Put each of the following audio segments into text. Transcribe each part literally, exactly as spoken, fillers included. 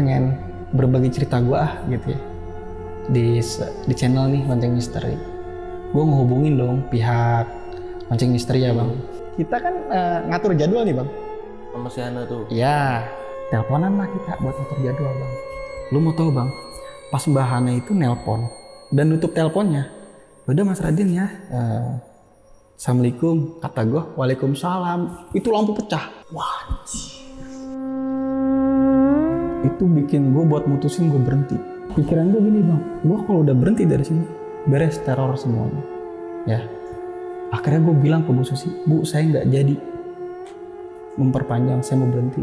pengen berbagi cerita gue ah gitu ya di di channel nih Lonceng Misteri. Gue ngehubungin dong pihak Lonceng Misteri ya bang. Kita kan uh, ngatur jadwal nih bang. Sama si Hana tuh. Iya. Teleponan lah kita buat ngatur jadwal bang. Lu mau tahu bang? Pas Mbak Hana itu nelpon dan nutup teleponnya. Udah Mas Raden ya. Uh, Assalamualaikum. Kata gue, Waalaikumsalam. Itu lampu pecah. Wah. Itu bikin gue buat mutusin gue berhenti. Pikiran gue gini bang, gue kalau udah berhenti dari sini beres teror semuanya. Ya, akhirnya gue bilang ke Bu Susi, Bu saya nggak jadi memperpanjang, saya mau berhenti.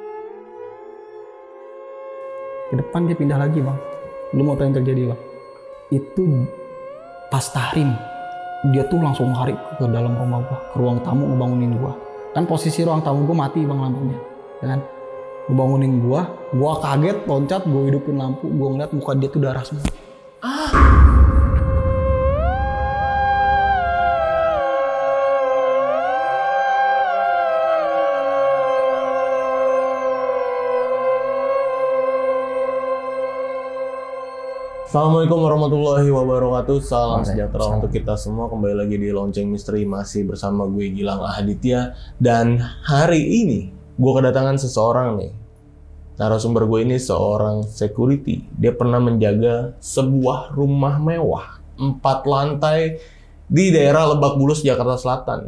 Ke depan dia pindah lagi bang. Lu mau tahu yang terjadi bang? Itu pas tahrim, dia tuh langsung lari ke dalam rumah gue, ke ruang tamu ngebangunin gue. Kan posisi ruang tamu gue mati bang lampunya, ya kan? Ngebangunin gua, gua kaget, loncat, gua hidupin lampu, gua ngeliat muka dia tuh darah semua. Ah. Assalamualaikum warahmatullahi wabarakatuh. Salam sejahtera untuk kita semua. Kembali lagi di Lonceng Misteri, masih bersama gue Gilang Ahaditya. Dan hari ini gue kedatangan seseorang nih. Narasumber gue ini seorang security. Dia pernah menjaga sebuah rumah mewah empat lantai di daerah Lebak Bulus, Jakarta Selatan.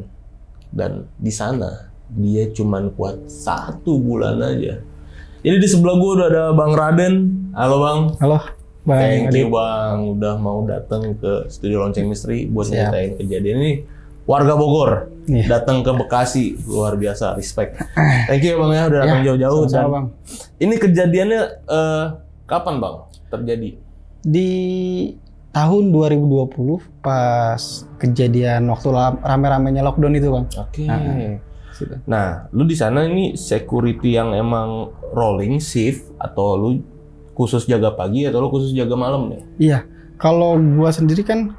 Dan di sana dia cuman kuat satu bulan aja. Jadi di sebelah gue udah ada Bang Raden. Halo Bang. Halo Bang. Thank you Bang udah mau datang ke studio Lonceng Misteri buat nyeritain kejadian ini. Warga Bogor, yeah. Datang ke Bekasi, luar biasa, respect. Thank you Bang ya, udah datang yeah, jauh-jauh. Dan Bang. Ini kejadiannya uh, kapan Bang terjadi? Di tahun dua ribu dua puluh, pas kejadian waktu rame-ramenya lockdown itu Bang. Oke. Okay. Nah, nah, lu di sana ini security yang emang rolling shift atau lu khusus jaga pagi atau lu khusus jaga malam nih? Iya, kalau gua sendiri kan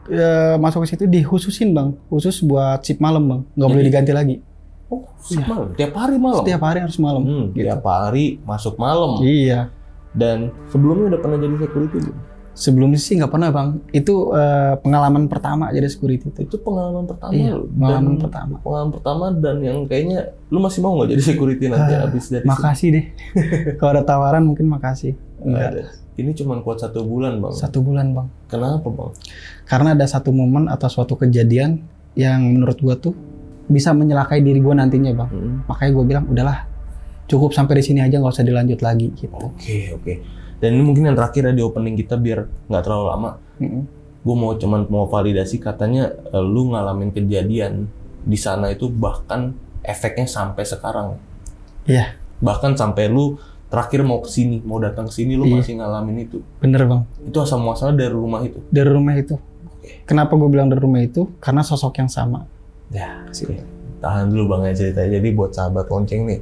E, masuk ke situ dikhususin bang, khusus buat shift malam bang, nggak boleh diganti lagi. Oh, shift ya. Malam? Tiap hari malam? Setiap hari harus malam. Hmm, gitu. Tiap hari masuk malam? Iya. Dan sebelumnya udah pernah jadi security belum? Sebelumnya sih nggak pernah bang, itu e, pengalaman pertama jadi security. Itu, itu pengalaman pertama? Iya, pengalaman dan pertama. Pengalaman pertama dan yang kayaknya, lu masih mau nggak jadi security nanti uh, abis dari makasih sini? Deh, kalau ada tawaran mungkin makasih. Enggak. Ini cuma kuat satu bulan bang? Satu bulan bang. Kenapa bang? Karena ada satu momen atau suatu kejadian yang menurut gua tuh bisa menyelakai diri gua nantinya bang. Hmm. Makanya gua bilang udahlah cukup sampai di sini aja, nggak usah dilanjut lagi gitu. Oke okay, oke. Okay. Dan ini mungkin yang terakhir ya di opening kita biar nggak terlalu lama. Hmm. Gua mau cuman mau validasi katanya lu ngalamin kejadian di sana itu bahkan efeknya sampai sekarang. Iya. Bahkan sampai lu terakhir mau kesini, mau datang kesini, lu iya. masih ngalamin itu. Bener bang. Itu asal muasalnya dari rumah itu. Dari rumah itu. Oke. Kenapa gue bilang dari rumah itu? Karena sosok yang sama. Ya, sih. Tahan dulu bang ya ceritanya. Jadi buat sahabat lonceng nih,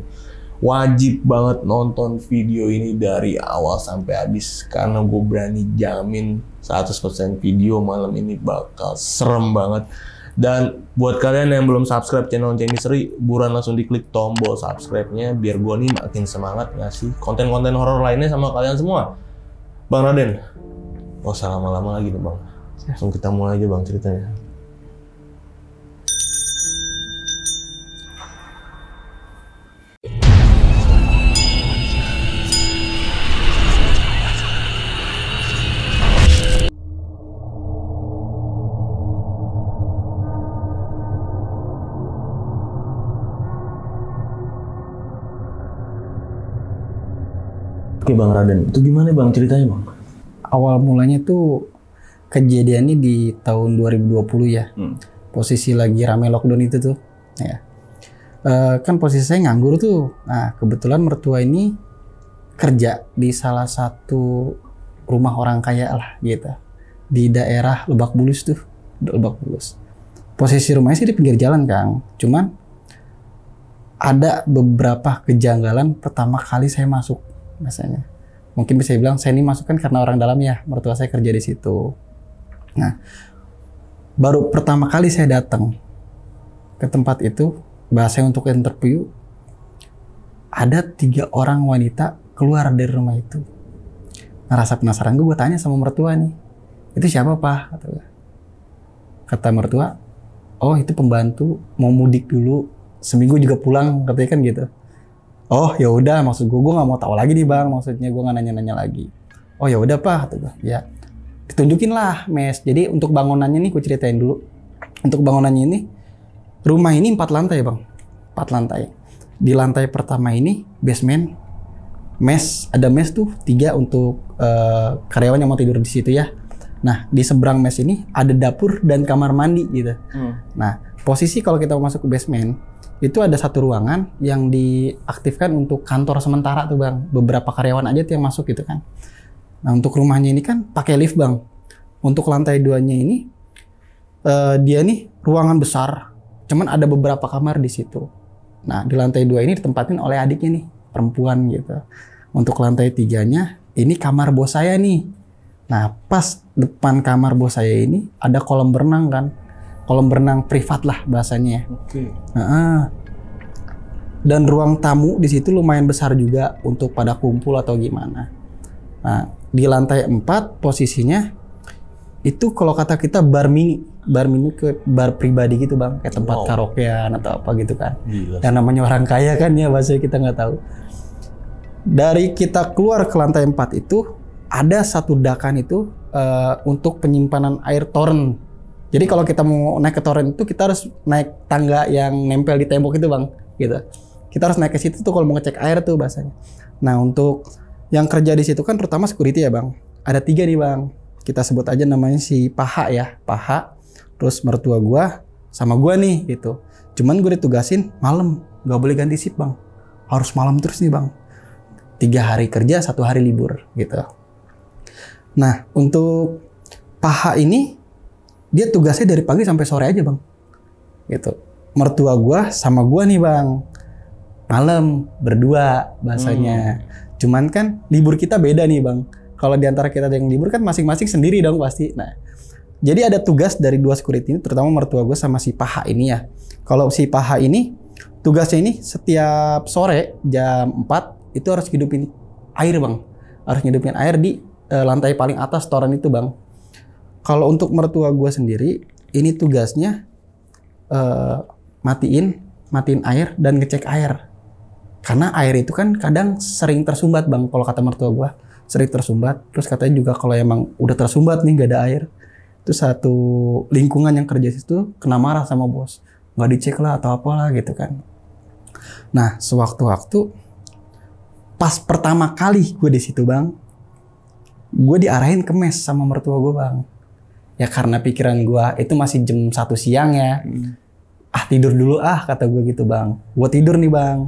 wajib banget nonton video ini dari awal sampai habis karena gue berani jamin seratus persen video malam ini bakal serem banget. Dan buat kalian yang belum subscribe channel Lonceng Misteri, buruan langsung diklik tombol subscribe-nya biar gue nih makin semangat ngasih konten-konten horor lainnya sama kalian semua. Bang Raden, gak usah lama-lama lagi nih bang. Langsung kita mulai aja bang ceritanya. Oke Bang Raden, itu gimana Bang ceritanya Bang? Awal mulanya tuh kejadiannya di tahun dua ribu dua puluh ya. Hmm. Posisi lagi rame lockdown itu tuh. Ya. E, kan posisi saya nganggur tuh. Nah kebetulan mertua ini kerja di salah satu rumah orang kaya lah gitu. Di daerah Lebak Bulus tuh. Lebak Bulus. Posisi rumahnya sih di pinggir jalan Kang. Cuman ada beberapa kejanggalan pertama kali saya masuk. Biasanya mungkin bisa bilang saya ini masuk kan karena orang dalam ya, mertua saya kerja di situ. Nah baru pertama kali saya datang ke tempat itu, bahasa untuk interview, ada tiga orang wanita keluar dari rumah itu. Ngerasa penasaran gue, gue tanya sama mertua nih, itu siapa Pak? Kata, kata mertua, oh itu pembantu mau mudik dulu, seminggu juga pulang, katanya kan gitu. Oh ya udah, maksud gue, gue nggak mau tahu lagi nih bang, maksudnya gue nggak nanya-nanya lagi. Oh ya udah Pak, kata gue, ya ditunjukin lah mes. Jadi untuk bangunannya nih, gue ceritain dulu. Untuk bangunannya ini, rumah ini empat lantai bang, empat lantai. Di lantai pertama ini basement, mes, ada mes tuh tiga untuk uh, karyawan yang mau tidur di situ ya. Nah di seberang mes ini ada dapur dan kamar mandi gitu. Hmm. Nah posisi kalau kita mau masuk ke basement itu ada satu ruangan yang diaktifkan untuk kantor sementara tuh bang. Beberapa karyawan aja tuh yang masuk gitu kan. Nah untuk rumahnya ini kan pakai lift bang. Untuk lantai duanya ini uh, dia nih ruangan besar, cuman ada beberapa kamar di situ. Nah di lantai dua ini ditempatin oleh adiknya nih, perempuan gitu. Untuk lantai tiganya ini kamar bos saya nih. Nah pas depan kamar bos saya ini ada kolam berenang kan, kolam berenang privat lah bahasanya. Oke. Okay. Nah, dan ruang tamu di situ lumayan besar juga untuk pada kumpul atau gimana. Nah di lantai empat posisinya itu kalau kata kita bar mini, bar mini ke bar pribadi gitu bang, kayak tempat wow. karaokean atau apa gitu kan. Gila. Dan namanya orang kaya kan ya, bahasa kita nggak tahu. Dari kita keluar ke lantai empat itu ada satu dakan itu uh, untuk penyimpanan air toren. Jadi kalau kita mau naik ke toren itu kita harus naik tangga yang nempel di tembok itu bang, gitu. Kita harus naik ke situ tuh kalau mau ngecek air tuh bahasanya. Nah untuk yang kerja di situ kan terutama security ya bang. Ada tiga nih bang. Kita sebut aja namanya si Paha ya, Paha. Terus mertua gua sama gua nih gitu. Cuman gue ditugasin malam, nggak boleh ganti shift bang. Harus malam terus nih bang. Tiga hari kerja, satu hari libur gitu. Nah untuk Paha ini dia tugasnya dari pagi sampai sore aja bang. Gitu. Mertua gua sama gua nih bang. Malam berdua bahasanya. Hmm. Cuman kan libur kita beda nih bang. Kalau di antara kita yang libur kan masing-masing sendiri dong pasti. Nah, jadi ada tugas dari dua security ini, terutama mertua gue sama si Paha ini ya. Kalau si Paha ini, tugasnya ini setiap sore jam empat itu harus hidupin air bang. Harus hidupin air di uh, lantai paling atas toren itu bang. Kalau untuk mertua gue sendiri, ini tugasnya uh, matiin, matiin air dan ngecek air. Karena air itu kan kadang sering tersumbat bang, kalau kata mertua gue. Sering tersumbat, terus katanya juga kalau emang udah tersumbat nih gak ada air, itu satu lingkungan yang kerja situ kena marah sama bos, nggak dicek lah atau apalah gitu kan. Nah sewaktu-waktu pas pertama kali gue di situ bang, gue diarahin ke mes sama mertua gue bang. Ya karena pikiran gue itu masih jam satu siang ya, hmm. ah tidur dulu ah kata gue gitu bang. Gue tidur nih bang,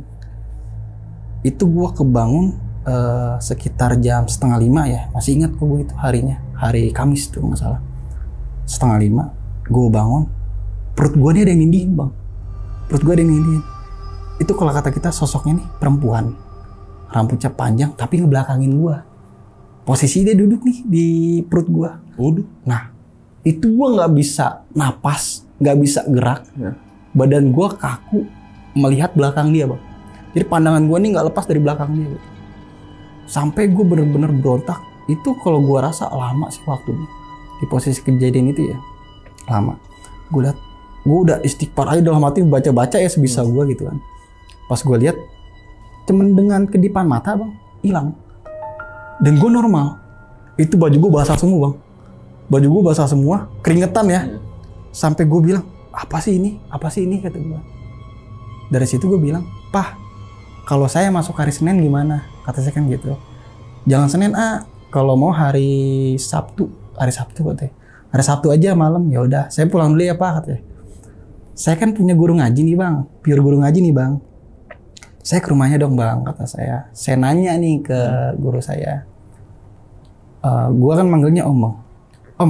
itu gue kebangun Uh, sekitar jam setengah lima ya, masih ingat kok gue itu harinya, hari Kamis tuh nggak salah. Setengah lima, gue bangun, perut gue nih ada yang nindihin bang, perut gue ada yang nindihin. Itu kalau kata kita sosoknya nih perempuan, rambutnya panjang tapi ngebelakangin gue. Posisi dia duduk nih di perut gue. Waduh. Nah, itu gue nggak bisa napas, nggak bisa gerak, ya. Badan gue kaku melihat belakang dia bang. Jadi pandangan gue nih nggak lepas dari belakang dia. Gitu. Sampai gue bener-bener berontak. Itu kalau gue rasa lama sih waktunya. Di posisi kejadian itu ya. Lama. Gue liat, gue udah istighfar aja dalam hati, baca-baca ya sebisa hmm. gue gitu kan. Pas gue lihat, cuman dengan kedipan mata bang, hilang. Dan gue normal. Itu baju gue basah semua bang. Baju gue basah semua, keringetan ya. Hmm. Sampai gue bilang, apa sih ini? Apa sih ini? Kata gue. Dari situ gue bilang, Pah, kalau saya masuk hari Senin gimana? Kata saya kan gitu. Jangan Senin ah, kalau mau hari Sabtu, hari Sabtu katanya. Hari Sabtu aja malam, ya udah. Saya pulang dulu ya Pak katanya. Saya kan punya guru ngaji nih bang, pure guru ngaji nih bang. Saya ke rumahnya dong bang, kata saya. Saya nanya nih ke guru saya. Uh, gua kan manggilnya Om bang. Om,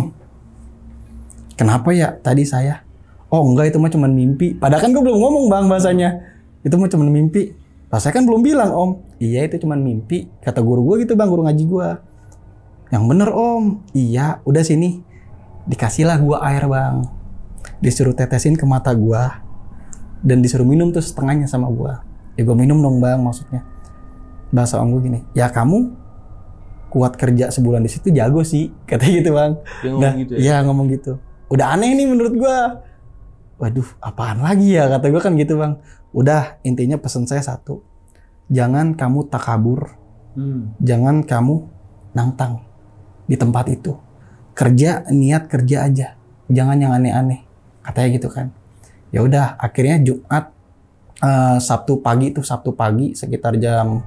kenapa ya tadi saya? Oh enggak, itu mah cuma mimpi. Padahal kan gue belum ngomong bang bahasanya. Itu mah cuma mimpi. Nah, saya kan belum bilang Om. Iya itu cuma mimpi. Kata guru gue gitu bang, guru ngaji gue. Yang bener Om. Iya, udah sini. Dikasihlah gue air bang. Disuruh tetesin ke mata gue. Dan disuruh minum tuh setengahnya sama gue. Ya gue minum dong bang maksudnya. bahasa om gue gini, ya kamu kuat kerja sebulan di situ jago sih, katanya gitu bang. Dia ngomong nah, gitu ya? Iya ngomong gitu. Udah aneh nih menurut gue. Waduh, apaan lagi ya, kata gue kan gitu bang. Udah, intinya pesan saya satu, jangan kamu takabur, hmm. jangan kamu nantang di tempat itu. Kerja, niat kerja aja, jangan yang aneh-aneh, katanya gitu kan. Ya udah, akhirnya Jumat, uh, Sabtu pagi tuh, Sabtu pagi sekitar jam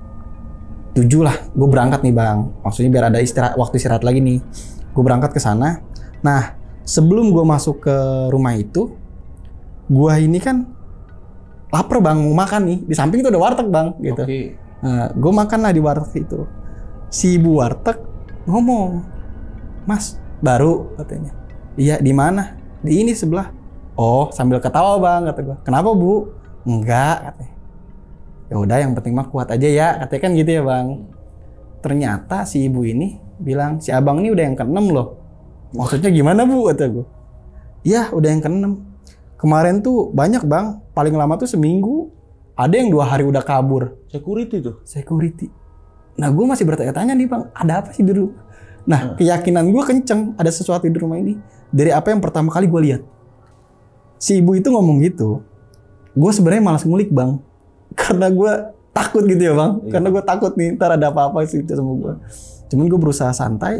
tujuh lah, gue berangkat nih bang. Maksudnya biar ada istirahat, waktu istirahat lagi nih. Gue berangkat ke sana. Nah, sebelum gue masuk ke rumah itu, gue ini kan lapar bang, mau makan nih. Di samping itu ada warteg bang, gitu. Okay. Nah, gue makan lah di warteg itu. Si ibu warteg ngomong, Mas, baru katanya. Iya, di mana? Di ini sebelah. Oh, sambil ketawa bang, kata gue. Kenapa bu? Enggak, katanya. Ya udah, yang penting mah kuat aja ya, katanya kan gitu ya bang. Ternyata si ibu ini bilang, si abang ini udah yang keenam loh. Maksudnya gimana bu, kata gue. Iya, udah yang keenam. Kemarin tuh banyak bang, paling lama tuh seminggu. Ada yang dua hari udah kabur. Security tuh? Security. Nah gue masih bertanya-tanya nih bang, ada apa sih di rumah? Nah hmm. keyakinan gue kenceng, ada sesuatu di rumah ini. Dari apa yang pertama kali gue lihat. Si ibu itu ngomong gitu, gue sebenarnya malas ngulik bang. Karena gue takut gitu ya bang. Iya. Karena gue takut nih, ntar ada apa-apa sih sama gue. Cuman gue berusaha santai.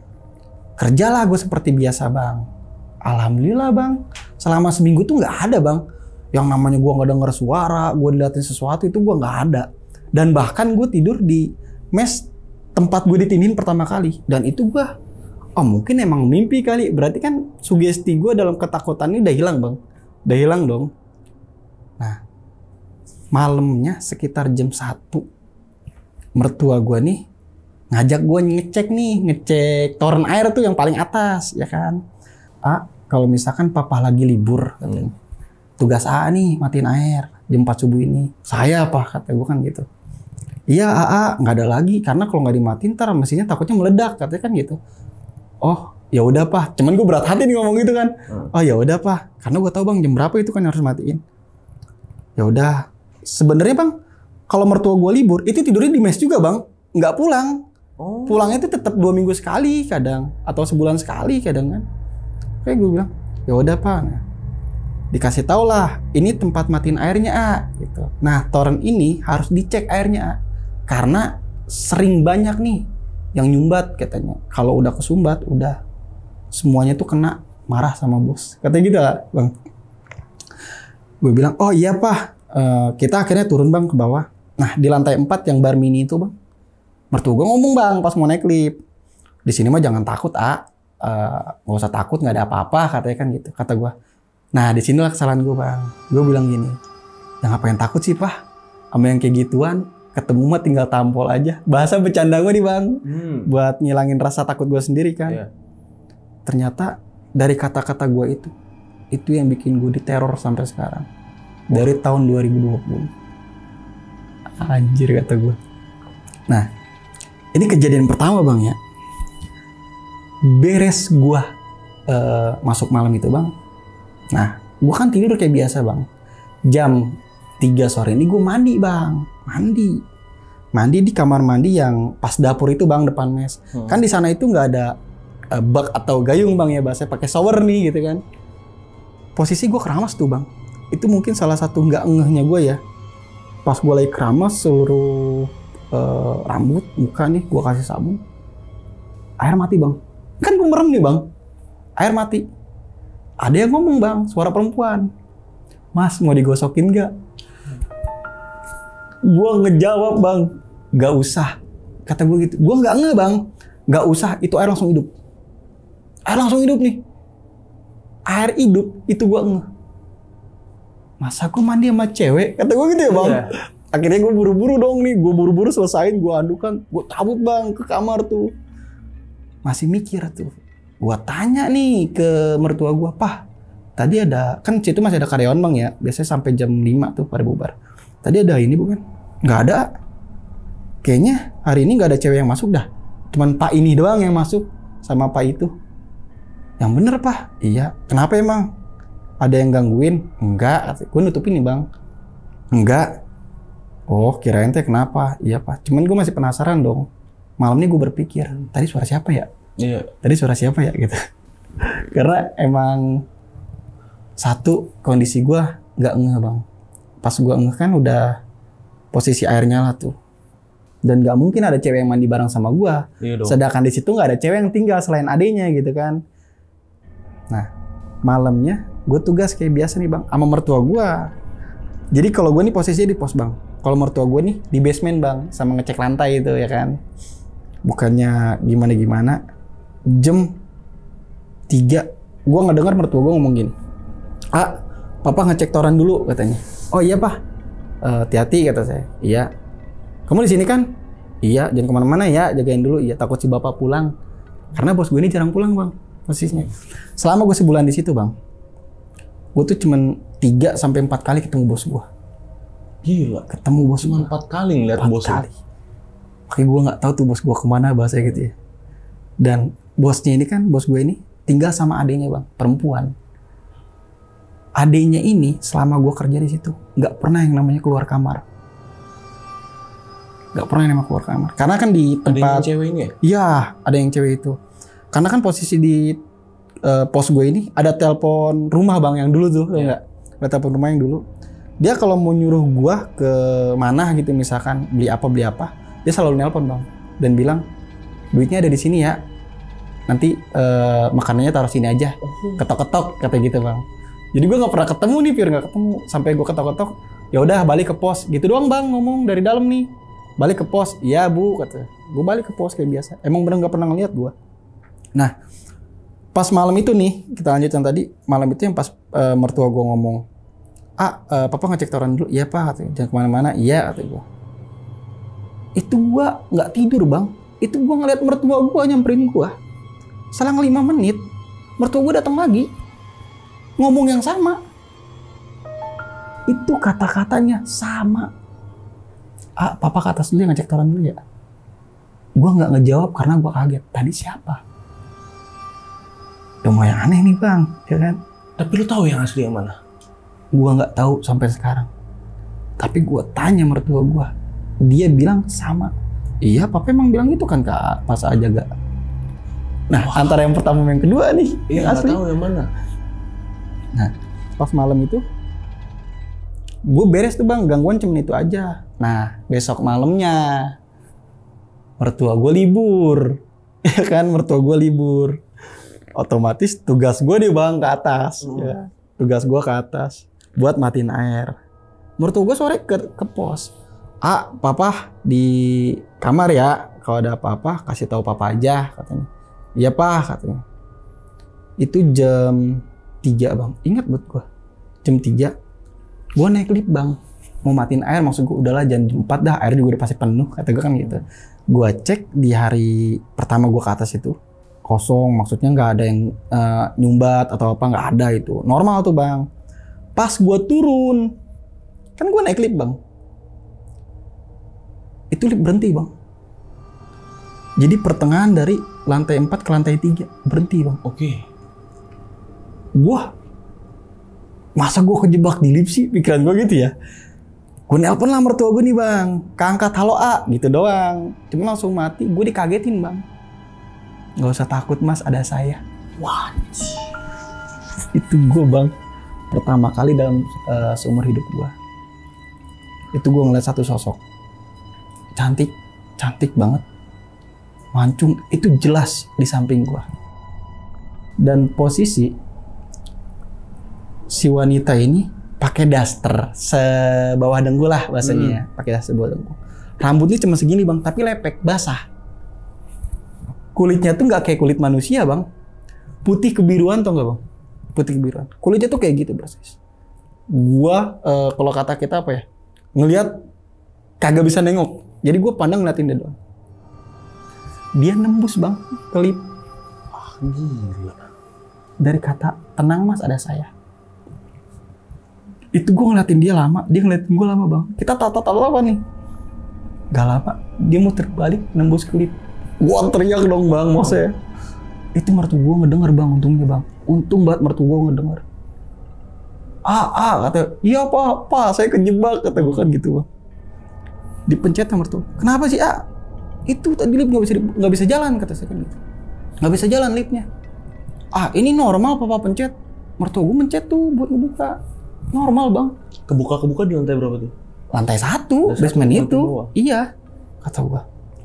Kerjalah gue seperti biasa bang. Alhamdulillah bang. Selama seminggu tuh gak ada bang. Yang namanya gue gak denger suara, gue diliatin sesuatu itu gue gak ada. Dan bahkan gue tidur di mes tempat gue ditinin pertama kali. Dan itu gue, oh mungkin emang mimpi kali. Berarti kan sugesti gue dalam ketakutan ini udah hilang bang. Udah hilang dong. Nah, malamnya sekitar jam satu, mertua gue nih ngajak gue ngecek nih, ngecek toren air tuh yang paling atas, ya kan. A, kalau misalkan papa lagi libur, katanya. Tugas A nih, matiin air jam empat subuh ini. Saya apa? Kata gue kan gitu. Iya A A, nggak ada lagi, karena kalau nggak dimatiin ntar mesinnya takutnya meledak, katanya kan gitu. Oh, ya udah pak. Cuman gue berat hati nih ngomong gitu kan. Oh ya udah pak, karena gue tahu bang jam berapa itu kan harus matiin. Ya udah. Sebenarnya bang, kalau mertua gue libur, itu tidurnya di mes juga bang, nggak pulang. Oh. Pulangnya itu tetap dua minggu sekali kadang, atau sebulan sekali kadang kan. Kayak gue bilang, ya udah pak. Nah, dikasih tau lah, ini tempat matiin airnya A. Gitu. Nah toren ini harus dicek airnya A, karena sering banyak nih yang nyumbat katanya. Kalau udah kesumbat, udah semuanya tuh kena, marah sama bos. Katanya gitu lah bang. Gue bilang, oh iya pak. Uh, kita akhirnya turun bang ke bawah. Nah di lantai empat yang bar mini itu bang, mertua gue ngomong bang pas mau naik lift, di sini mah jangan takut A, uh, nggak usah takut, nggak ada apa-apa katanya kan gitu, kata gue. Nah di sinilah kesalahan gue bang. Gue bilang gini, ya ngapain takut sih pak, sama yang kayak gituan, ketemu mah tinggal tampol aja. Bahasa bercanda gue nih bang, hmm. buat ngilangin rasa takut gue sendiri kan. Yeah. Ternyata dari kata-kata gue itu, itu yang bikin gue diteror sampai sekarang. Dari tahun dua ribu dua puluh. Anjir kata gue. Nah, ini kejadian pertama bang ya. Beres gue uh, masuk malam itu bang. Nah, gue kan tidur kayak biasa bang. Jam tiga sore ini gue mandi bang. Mandi. Mandi di kamar mandi yang pas dapur itu bang, depan mes. Hmm. Kan di sana itu nggak ada uh, bak atau gayung bang ya, bahasanya pakai shower nih gitu kan. Posisi gue keramas tuh bang. Itu mungkin salah satu nggak ngehnya gue ya. Pas gue lagi keramas seluruh uh, rambut, muka nih gue kasih sabun, air mati bang. Kan gue merem nih bang, air mati. Ada yang ngomong bang, suara perempuan, Mas mau digosokin nggak? Gue ngejawab bang, nggak usah. Kata gue gitu, gue nggak nge bang, nggak usah. Itu air langsung hidup, air langsung hidup nih, air hidup itu gue nge. Masa gue mandi sama cewek? Kata gue gitu ya bang. Yeah. Akhirnya gue buru-buru dong nih. Gue buru-buru selesain. Gue adukan. Gue cabut bang ke kamar tuh. Masih mikir tuh. Gue tanya nih ke mertua gue. Pah, tadi ada. Kan situ masih ada karyawan bang ya. Biasanya sampai jam lima tuh pada bubar. Tadi ada ini bukan? Gak ada. Kayaknya hari ini gak ada cewek yang masuk dah. Cuman pak ini doang yang masuk. Sama pak itu. Yang bener pak? Iya. Kenapa emang? Ada yang gangguin? Enggak. Gue nutupin nih bang. Enggak. Oh kirain teh kenapa? Iya pak. Cuman gue masih penasaran dong. Malam ini gue berpikir, tadi suara siapa ya? Iya. Tadi suara siapa ya gitu. Karena emang satu kondisi gue nggak ngeh bang. Pas gue ngeh kan udah posisi air nyala tuh. Dan nggak mungkin ada cewek yang mandi bareng sama gue. Iya dong. Sedangkan di situ nggak ada cewek yang tinggal selain adenya gitu kan. Nah malamnya gue tugas kayak biasa nih bang, sama mertua gue. Jadi kalau gue nih posisinya di pos bang. Kalau mertua gue nih di basement bang, sama ngecek lantai itu ya kan. Bukannya gimana-gimana. Jam tiga, gue ngedengar mertua gue ngomong gini. Ah, papa ngecek toran dulu katanya. Oh iya pak, uh, hati-hati kata saya. Iya. Kamu di sini kan? Iya, jangan kemana-mana ya, jagain dulu. Iya, takut si bapak pulang. Karena bos gue ini jarang pulang bang, posisinya. Selama gue sebulan di situ bang, gue tuh cuman tiga sampai empat kali ketemu bos gue. Gila, ketemu bos cuma empat kali ngeliat bos kali. Makanya gue nggak tahu tuh bos gue kemana bahasa gitu ya. Dan bosnya ini kan, bos gue ini tinggal sama adiknya bang, perempuan. Adiknya ini selama gue kerja di situ nggak pernah yang namanya keluar kamar. Nggak pernah yang namanya keluar kamar. Karena kan di tempat. Ada yang ceweknya? Iya, ada yang cewek itu. Karena kan posisi di uh, pos gue ini ada telepon rumah bang yang dulu tuh, yeah. Enggak? Ada telepon rumah yang dulu. Dia kalau mau nyuruh gue ke mana gitu misalkan beli apa beli apa, dia selalu nelpon bang dan bilang duitnya ada di sini ya. Nanti uh, makanannya taruh sini aja. Ketok-ketok kata gitu bang. Jadi gue nggak pernah ketemu nih, pure nggak ketemu. Sampai gue ketok-ketok, ya udah balik ke pos. Gitu doang bang ngomong dari dalam nih. Balik ke pos, iya bu kata. Gue balik ke pos kayak biasa. Emang bener nggak pernah ngeliat gue. Nah, pas malam itu nih kita lanjut yang tadi. Malam itu yang pas uh, mertua gue ngomong, ah uh, papa ngecek toran dulu. Iya pak katanya. Jangan kemana-mana. Iya kata gue. Itu gue nggak tidur bang. Itu gue ngeliat mertua gue nyamperin gue. Selang lima menit, mertua gue datang lagi. Ngomong yang sama. Itu kata-katanya sama. Ah, papa ke atas dulu ya, ngecek toran dulu ya. Gue nggak ngejawab karena gue kaget. Tadi siapa? Udah mau yang aneh nih bang, ya kan? Tapi lu tahu yang asli yang mana? Gue nggak tahu sampai sekarang. Tapi gue tanya mertua gue, dia bilang sama. Iya, papa emang bilang itu kan kak, pas aja gak. Nah, wow. Antara yang pertama dan yang kedua nih, iya, yang asli. Tahu yang mana. Nah, pas malam itu, gue beres tuh bang, gangguan cuma itu aja. Nah, besok malamnya, mertua gue libur, ya kan, mertua gue libur. Otomatis tugas gue nih bang ke atas, hmm. ya. Tugas gue ke atas, buat matiin air. Mertua gue sore ke, ke pos. Ah, papa di kamar ya, kalau ada apa-apa kasih tahu papa aja katanya. Iya pak katanya. Itu jam tiga bang, ingat buat gue. Jam tiga, gue naik lift bang. Mau matiin air, maksud gue udahlah jam empat dah, air juga udah pasti penuh, kata gue kan gitu. Gue cek di hari pertama gue ke atas itu, kosong, maksudnya nggak ada yang uh, nyumbat atau apa, nggak ada itu. Normal tuh bang. Pas gue turun, kan gue naik lift bang. Itu lift berhenti bang. Jadi pertengahan dari lantai empat ke lantai tiga berhenti bang. Oke. Okay. Wah, masa gue kejebak di lift sih, pikiran gue gitu ya. Gue nelpon lah mertua gue nih bang, keangkat halo A gitu doang. Cuma langsung mati, gue dikagetin bang. Gak usah takut mas, ada saya. Wah, itu gue bang, pertama kali dalam uh, seumur hidup gue. Itu gue ngeliat satu sosok. Cantik, cantik banget. Mancung, itu jelas di samping gua. Dan posisi si wanita ini pakai daster sebawah dengkul lah bahasanya, hmm. pakai daster bawah dengkul. Rambutnya cuma segini bang, tapi lepek, basah. Kulitnya tuh nggak kayak kulit manusia bang, putih kebiruan tau nggak bang? Putih kebiruan. Kulitnya tuh kayak gitu persis. Gua uh, kalau kata kita apa ya, ngelihat kagak bisa nengok. Jadi gue pandang ngeliatin dia doang. Dia nembus bang, kelip. Ah, gila. Dari kata, tenang mas ada saya. Itu gue ngeliatin dia lama, dia ngeliatin gue lama bang. Kita tato-tato apa nih? Gak lama, dia mau terbalik, nembus kelip. Gue teriak dong bang, maksudnya. Itu mertua gue ngedenger bang, untungnya bang. Untung banget mertua gue ngedenger. Ah, ah, kata, iya pak, pak, saya kejebak, kata gue kan gitu bang. Dipencet nomor tuh. Kenapa sih, ah? Itu tadi lift nggak bisa nggak bisa jalan, kata saya kan gitu. Nggak bisa jalan liftnya. Ah, ini normal papa pencet. Mertua gue mencet tuh buat ngebuka. Normal, Bang. Kebuka-kebuka di lantai berapa tuh? Lantai satu, lantai basement satu, itu. Iya, kata gua.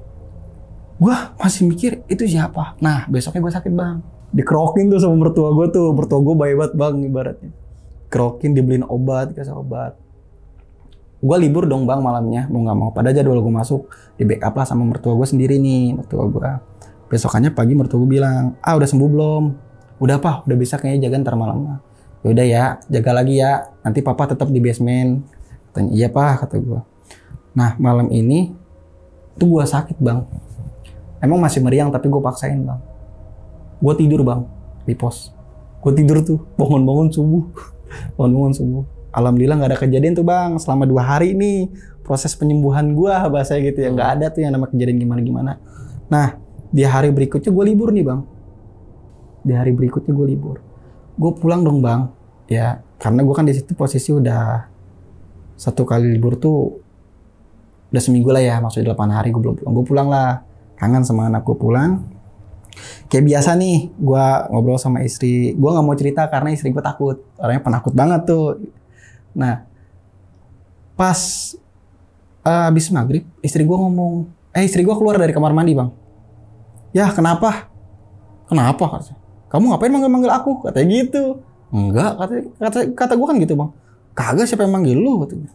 Gua masih mikir itu siapa. Nah, besoknya gua sakit, Bang. Dikerokin tuh sama mertua gua tuh. Mertua gua baik banget, Bang, ibaratnya. Kerokin, dibeliin obat, dikasih obat. Gua libur dong, Bang, malamnya. Mau nggak mau. Pada jadwal gua masuk, di backup lah sama mertua gua sendiri nih, mertua gua. Besokannya pagi mertua gua bilang, ah udah sembuh belum? Udah, Pak, udah bisa kayaknya jaga ntar malam. Yaudah ya, jaga lagi ya. Nanti papa tetap di basement. Katanya, iya Pak, kata gue. Nah, malam ini tuh gue sakit, Bang. Emang masih meriang, tapi gue paksain, Bang. Gue tidur, Bang, di pos. Gue tidur tuh, bangun-bangun subuh. Bangun-bangun subuh. Alhamdulillah gak ada kejadian tuh, Bang. Selama dua hari nih, proses penyembuhan gue, bahasanya gitu ya. Gak ada tuh yang nama kejadian gimana-gimana. Nah, di hari berikutnya gue libur nih, Bang. Di hari berikutnya gue libur. Gue pulang dong, Bang. Ya, karena gue kan di situ posisi udah satu kali libur tuh udah seminggu lah ya, maksudnya delapan hari gue belum pulang. Gue pulang lah, kangen sama anak gue pulang. Kayak biasa nih, gue ngobrol sama istri. Gue nggak mau cerita karena istri gue takut, orangnya penakut banget tuh. Nah, pas uh, habis maghrib, istri gue ngomong, eh istri gue keluar dari kamar mandi, Bang. Ya kenapa? Kenapa? Katanya. Kamu ngapain manggil-manggil aku? Katanya gitu. Enggak, kata kata, kata gue kan gitu, Bang. Kagak, siapa yang manggil lu? Katanya.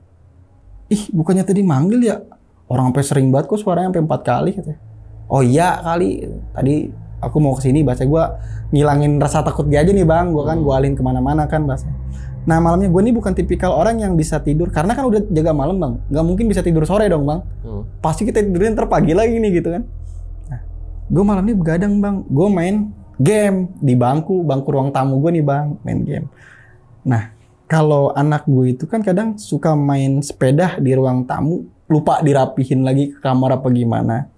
Ih, bukannya tadi manggil ya? Orang sampai sering banget kok suaranya sampai empat kali. Katanya. Oh iya kali. Tadi aku mau kesini, bahasa gue ngilangin rasa takut dia aja nih, Bang. Gue kan gue alihin kemana-mana kan bahasa. Nah malamnya gue nih bukan tipikal orang yang bisa tidur. Karena kan udah jaga malam, Bang. Gak mungkin bisa tidur sore dong, Bang. Hmm. Pasti kita tidurnya ntar pagi lagi nih gitu kan. Nah, gue malam ini begadang, Bang. Gue main game di bangku, bangku ruang tamu gue nih, Bang, main game. Nah, kalau anak gue itu kan kadang suka main sepeda di ruang tamu, lupa dirapihin lagi ke kamar apa gimana.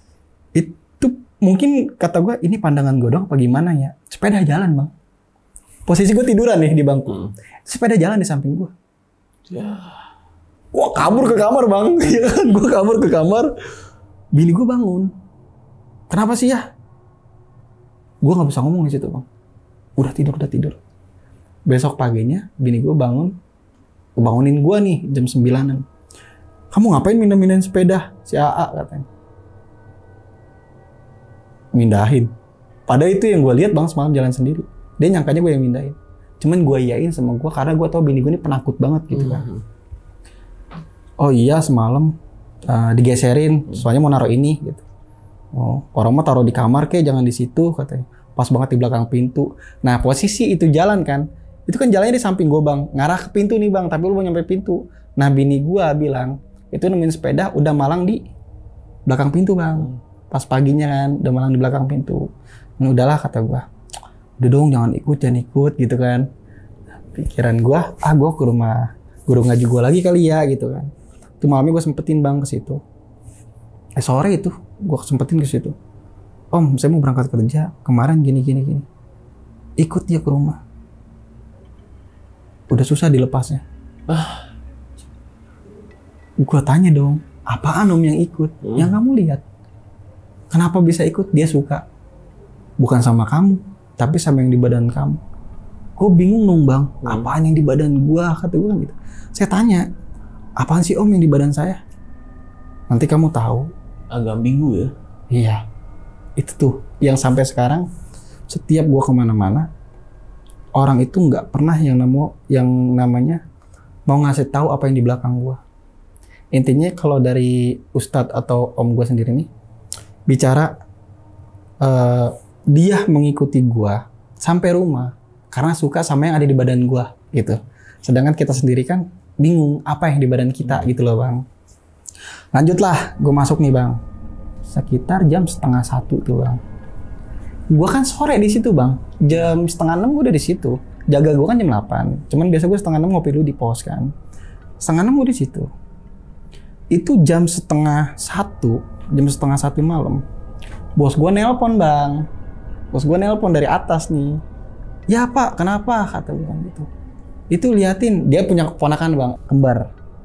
Itu mungkin kata gue, ini pandangan gue dong apa gimana ya. Sepeda jalan, Bang. Posisi gue tiduran nih di bangku. Hmm. Sepeda jalan di samping gue. Ya. Wah, kabur ke kamar, Bang. Gue kabur ke kamar. Bini gue bangun. Kenapa sih ya? Gue nggak bisa ngomong di situ, Bang. Udah tidur, udah tidur. Besok paginya, bini gue bangun, bangunin gue nih jam sembilanan. Kamu ngapain mindahin sepeda si A A, katanya. Mindahin. Padahal itu yang gue lihat, Bang, semalam jalan sendiri. Dia nyangkanya gue yang mindahin. Cuman gue iyain sama gue karena gue tau bini gue ini penakut banget gitu kan. Mm-hmm. Oh iya, semalam uh, digeserin, soalnya mau naruh ini gitu. Oh, orang mah taruh di kamar kek, jangan di situ, katanya. Pas banget di belakang pintu. Nah, posisi itu jalan kan. Itu kan jalannya di samping gue, Bang. Ngarah ke pintu nih, Bang, tapi lu mau nyampe pintu. Nah, bini gue bilang, itu nemuin sepeda udah malang di belakang pintu, Bang. Pas paginya kan, udah malang di belakang pintu. Nah, udahlah, kata gue. Udah dong, jangan ikut, jangan ikut, gitu kan. Pikiran gue, ah gue ke rumah guru ngaji gue lagi kali ya, gitu kan. Itu malamnya gue sempetin, Bang, ke situ. Eh, sore itu, gue sempetin ke situ. Om, saya mau berangkat kerja. Kemarin gini, gini, gini. Ikut dia ke rumah. Udah susah dilepasnya. Ah. Gue tanya dong, apaan Om yang ikut? Hmm. Yang kamu lihat. Kenapa bisa ikut? Dia suka. Bukan sama kamu, tapi sama yang di badan kamu. Gue bingung dong, Bang. Hmm. Apaan yang di badan gue? Kata gue gitu. Saya tanya, apaan sih Om yang di badan saya? Nanti kamu tahu. Agak ambigu ya? Iya. Itu tuh, yang sampai sekarang, setiap gue kemana-mana, orang itu nggak pernah yang nemu, yang namanya mau ngasih tahu apa yang di belakang gue. Intinya kalau dari ustadz atau om gue sendiri nih, bicara uh, dia mengikuti gue sampai rumah karena suka sama yang ada di badan gue gitu. Sedangkan kita sendiri kan bingung apa yang di badan kita gitu loh, Bang. Lanjutlah, gue masuk nih, Bang. Sekitar jam setengah satu tuh, Bang. Gue kan sore di situ, Bang. Jam setengah enam gue udah di situ. Jaga gue kan jam delapan. Cuman biasa gue setengah enam ngopi dulu di pos kan. Setengah enam gue di situ. Itu jam setengah satu, jam setengah satu malam. Bos gue nelpon, Bang. Bos gue nelpon dari atas nih. Ya Pak, kenapa? Kata gue kan gitu. Itu liatin, dia punya keponakan, Bang, kembar.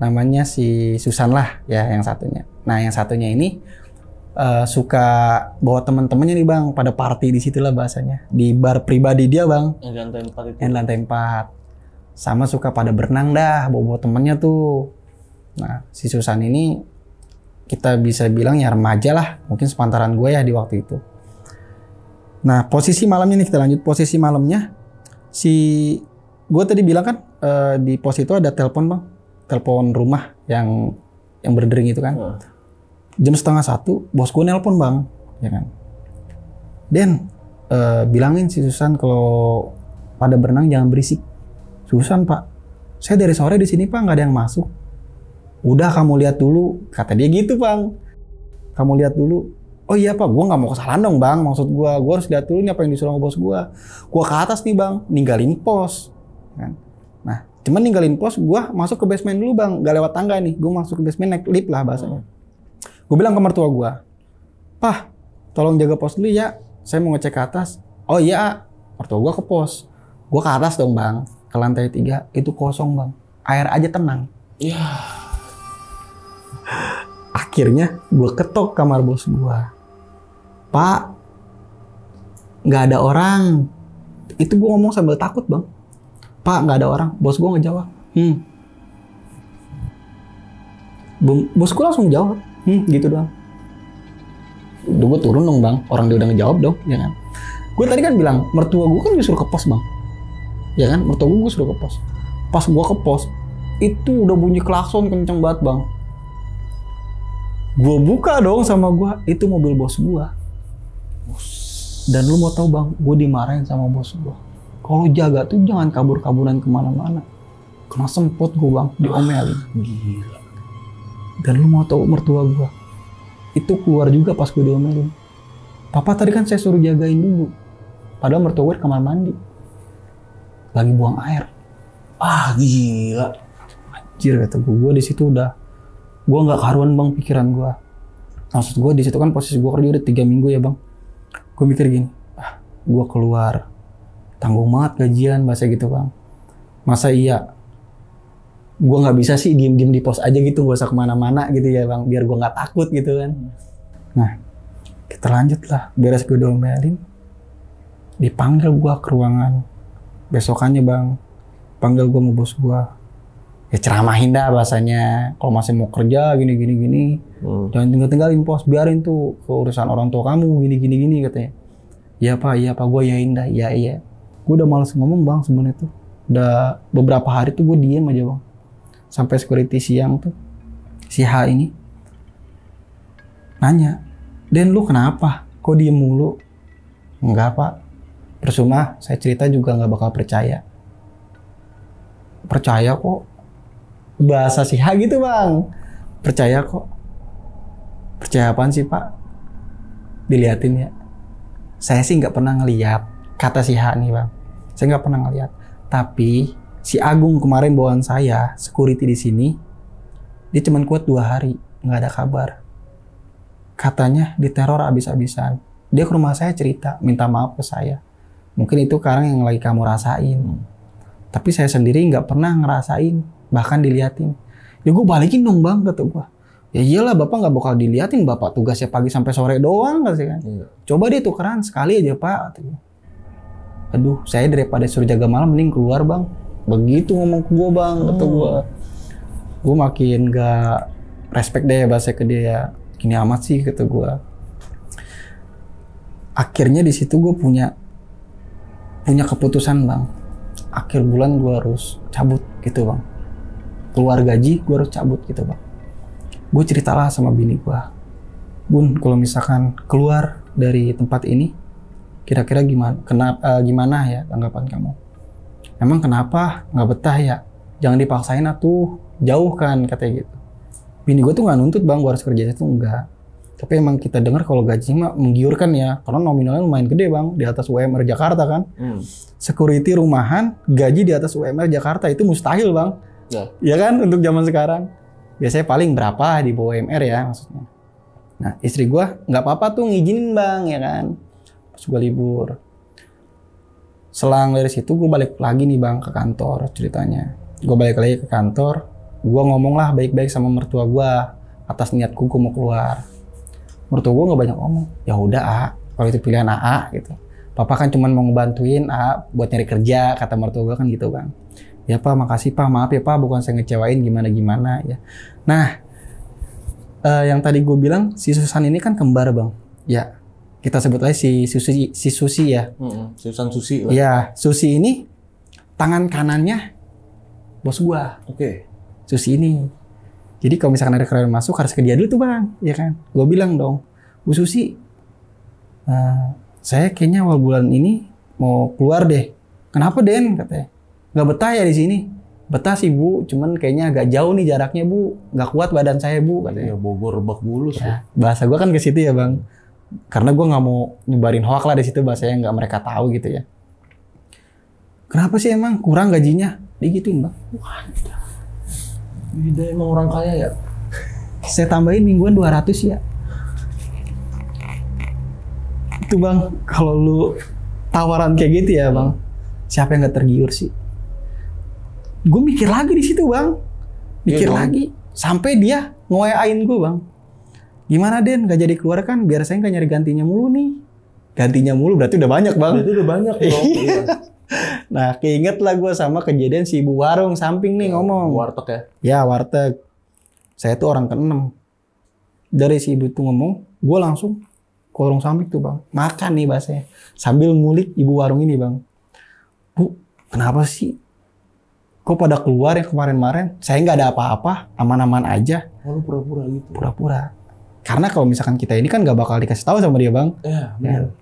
namanya si Susan lah ya yang satunya. Nah yang satunya ini uh, suka bawa teman-temannya nih bang pada party di situ lah bahasanya, di bar pribadi dia bang. Yang di lantai empat itu. Yang di lantai empat. Sama suka pada berenang dah, bawa-bawa temennya tuh. Nah si Susan ini kita bisa bilang ya remaja lah, mungkin sepantaran gue ya di waktu itu. Nah posisi malamnya nih kita lanjut posisi malamnya si gue tadi bilang kan uh, di pos itu ada telepon bang, telepon rumah yang yang berdering itu kan. Hmm. Jam setengah satu bos gue nelpon bang, ya kan. Den uh, bilangin si Susan kalau pada berenang jangan berisik. Susan pak, saya dari sore di sini pak nggak ada yang masuk. Udah kamu lihat dulu, kata dia gitu bang. Kamu lihat dulu. Oh iya pak, gue nggak mau kesalahan dong bang. Maksud gue, gue harus lihat dulu nih apa yang disuruh bos gue. Gue ke atas nih bang, ninggalin pos. Kan? Nah, cuman ninggalin pos, gue masuk ke basement dulu bang. Gak lewat tangga nih, gue masuk ke basement naik lift lah bahasanya. Gue bilang ke mertua gue, Pah, tolong jaga pos dulu ya. Saya mau ngecek ke atas. Oh iya, mertua gue ke pos. Gue ke atas dong bang, ke lantai tiga itu kosong bang. Air aja tenang. Iya. Yeah. Akhirnya gue ketok kamar bos gue. Pak, nggak ada orang. Itu gue ngomong sambil takut bang. Pak, nggak ada orang. Bos gue ngejawab. Hmm. Bos gue langsung jawab. Hmm, gitu doang. Udah gue turun dong bang. Orang dia udah ngejawab dong, ya kan. Gue tadi kan bilang mertua gue kan disuruh ke pos bang. Ya kan, mertua gue suruh ke pos. Pas gue ke pos, itu udah bunyi klakson kenceng banget bang. Gue buka dong sama gue, itu mobil bos gue. Dan lu mau tahu bang, gue dimarahin sama bos gue. Kalau jaga tuh jangan kabur-kaburan kemana-mana. Kena sempot gue bang, diomelin. Gila. Dan lu mau tahu mertua gue, itu keluar juga pas gue diomelin. Papa tadi kan saya suruh jagain dulu. Padahal mertua gue di kamar mandi. Lagi buang air. Ah gila. Anjir kata gue, gue di situ udah gue nggak karuan bang pikiran gue. Maksud gue di situ kan posisi gue kerja udah tiga minggu ya bang. Gue mikir gini, ah gue keluar tanggung banget gajian bahasa gitu bang. Masa iya gue nggak bisa sih diem-diem di pos aja gitu, gak usah kemana-mana gitu ya bang, biar gue nggak takut gitu kan. Nah kita lanjut lah, beres gue diomelin, dipanggil gue ke ruangan. Besokannya bang, panggil gue sama bos gue. Ya ceramahin dah bahasanya, kalau masih mau kerja gini gini gini, hmm. jangan tinggal tinggalin pos, biarin tuh ke urusan orang tua kamu gini gini gini katanya. Iya pak, iya pak, gue yain dah, iya iya. Gue udah males ngomong bang sebenarnya tuh, udah beberapa hari tuh gue diem aja bang. Sampai security siang tuh, si H ini nanya, Den lu kenapa? Kok diem mulu? Enggak pak, percuma, saya cerita juga nggak bakal percaya. Percaya kok. Bahasa si H gitu bang. Percaya kok. Percaya apaan sih pak? Diliatin ya. Saya sih nggak pernah ngeliat. Kata si H nih bang. Saya nggak pernah ngeliat. Tapi si Agung kemarin bawaan saya security di sini. Dia cuma kuat dua hari, nggak ada kabar. Katanya diteror abis-abisan. Dia ke rumah saya cerita, minta maaf ke saya. Mungkin itu sekarang yang lagi kamu rasain. Tapi saya sendiri nggak pernah ngerasain. Bahkan diliatin. Ya gue balikin dong bang, kata gue. Ya iyalah bapak nggak bakal diliatin, bapak tugasnya pagi sampai sore doang katanya kan. Iya. Coba dia tukeran sekali aja pak. Katanya. Aduh, saya daripada suruh jaga malam mending keluar bang. Begitu ngomong ke gue bang, hmm. kata gue. Gue makin gak respect deh bahasa ke dia. Gini amat sih kata gue. Akhirnya di situ gue punya punya keputusan bang. Akhir bulan gue harus cabut gitu bang. Keluar gaji, gue harus cabut gitu bang. Gue ceritalah sama bini gue. Bun, kalau misalkan keluar dari tempat ini, kira-kira gimana? Kenapa? Uh, gimana ya tanggapan kamu? Emang kenapa? Nggak betah ya? Jangan dipaksain atuh, jauh kan katanya gitu. Bini gue tuh nggak nuntut bang, gue harus kerja itu enggak. Tapi emang kita dengar kalau gajinya mah menggiurkan ya, karena nominalnya lumayan gede bang, di atas U M R Jakarta kan. Hmm. Security rumahan, gaji di atas U M R Jakarta itu mustahil bang. Ya. Ya kan untuk zaman sekarang. Biasanya paling berapa di bawah U M R ya maksudnya. Nah istri gue nggak apa-apa tuh ngizinin bang ya kan. Pas gue libur. Selang dari situ gue balik lagi nih bang ke kantor ceritanya. Gue balik lagi ke kantor. gue ngomong lah baik-baik sama mertua gue atas niatku gue mau keluar. Mertua gue nggak banyak ngomong. Ya udah A, kalau itu pilihan A A gitu. Papa kan cuma mau ngebantuin A buat nyari kerja, kata mertua gue kan gitu bang. Ya Pak, makasih Pak, maaf ya Pak, bukan saya ngecewain gimana-gimana ya. Nah, eh, yang tadi gue bilang si Susan ini kan kembar bang. Ya, kita sebut aja si Susi, si Susi ya. Mm-hmm. Susan Susi. Ya, Susi ini tangan kanannya bos gue. Oke. Okay. Susi ini. Jadi kalau misalkan ada karyawan masuk harus ke dia dulu tuh bang, ya kan? Gue bilang dong, Bu Susi, uh, saya kayaknya awal bulan ini mau keluar deh. Kenapa Den? Katanya. Nggak betah ya di sini. Betah sih Bu, cuman kayaknya agak jauh nih jaraknya Bu. Nggak kuat badan saya Bu. Katanya. Ya Bogor, Lebak Bulus. Ya, bahasa gue kan ke situ ya bang. Karena gue nggak mau nyebarin hoak lah di situ, bahasanya nggak mereka tahu gitu ya. Kenapa sih emang kurang gajinya? Digituin bang. Wah, beda emang orang kaya ya. Saya tambahin mingguan dua ratus ya. Itu bang, kalau lu tawaran kayak gitu ya bang, siapa yang nggak tergiur sih? Gue mikir lagi di situ bang, mikir ya, lagi sampai dia ngoyain gue bang. Gimana Den, gak jadi keluar kan? Biar saya nggak nyari gantinya mulu nih. Gantinya mulu berarti udah banyak bang. Berarti udah banyak dong. Iya. Nah, keinget lah gue sama kejadian si ibu warung samping nih ya, ngomong. Warteg ya? Ya warteg. Saya tuh orang keenam. Dari si ibu tuh ngomong, gue langsung ke warung samping tuh bang. Makan nih bahasanya. Sambil ngulik ibu warung ini bang. Bu, kenapa sih? Kok pada keluar yang kemarin-kemarin? Saya nggak ada apa-apa, aman-aman aja. Oh, lu pura-pura gitu? Pura-pura. Karena kalau misalkan kita ini kan nggak bakal dikasih tahu sama dia bang. Iya, benar. Ya.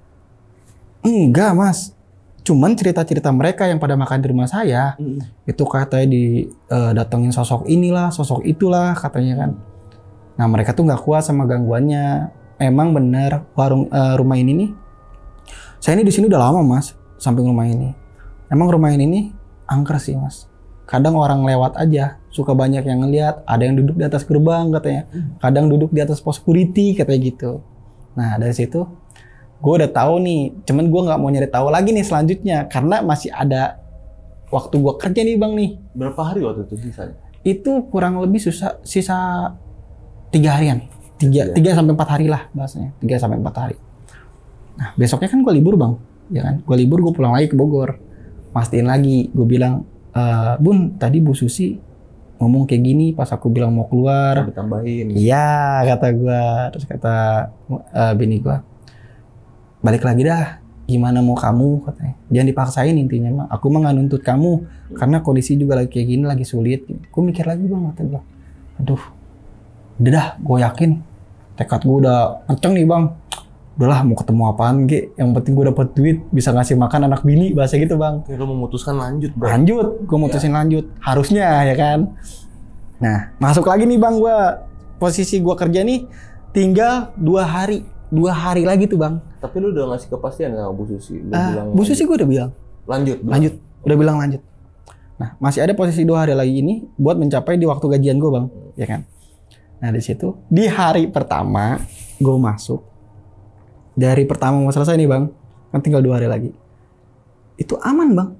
Enggak mas. Cuman cerita-cerita mereka yang pada makan di rumah saya, mm. itu katanya didatengin uh, sosok inilah, sosok itulah katanya kan. Nah mereka tuh nggak kuat sama gangguannya. Emang bener warung uh, rumah ini nih. Saya ini di sini udah lama mas, samping rumah ini. Emang rumah ini nih angker sih mas. Kadang orang lewat aja, suka banyak yang ngeliat. Ada yang duduk di atas gerbang katanya. Kadang duduk di atas pos security katanya gitu. Nah dari situ gue udah tahu nih, cuman gue nggak mau nyari tahu lagi nih selanjutnya karena masih ada waktu gue kerja nih bang nih. Berapa hari waktu itu sisanya? Itu kurang lebih susah, sisa tiga harian, tiga tiga sampai empat hari lah bahasanya, tiga sampai empat hari. Nah besoknya kan gue libur bang, ya kan? Gue libur gue pulang lagi ke Bogor, mastiin lagi, gue bilang, e, Bun tadi Bu Susi ngomong kayak gini pas aku bilang mau keluar. Mau ditambahin. Iya kata gue, terus kata uh, bini gue. Balik lagi dah, gimana mau kamu katanya. Jangan dipaksain intinya mah. Aku mah nggak nuntut kamu karena kondisi juga lagi kayak gini, lagi sulit. Gue mikir lagi bang, kata gue. Aduh, udah dah, gue yakin tekad gue udah kenceng nih bang. Udahlah mau ketemu apaan ge, yang penting gue dapet duit, bisa ngasih makan anak bini, bahasa gitu bang. Ya, lo memutuskan lanjut bro. Lanjut, gue mutusin ya. lanjut. Harusnya ya kan. Nah, masuk lagi nih bang gue. Posisi gue kerja nih tinggal dua hari. Dua hari lagi tuh bang. Tapi lu udah ngasih kepastian sama Bu Susi? Uh, bilang Bu Susi gue udah bilang. Lanjut? Bang. Lanjut. Udah bilang lanjut. Nah masih ada posisi dua hari lagi ini buat mencapai di waktu gajian gue bang. Hmm. Ya kan? Nah di situ di hari pertama gue masuk. Dari pertama mau selesai nih bang. Kan tinggal dua hari lagi. Itu aman bang.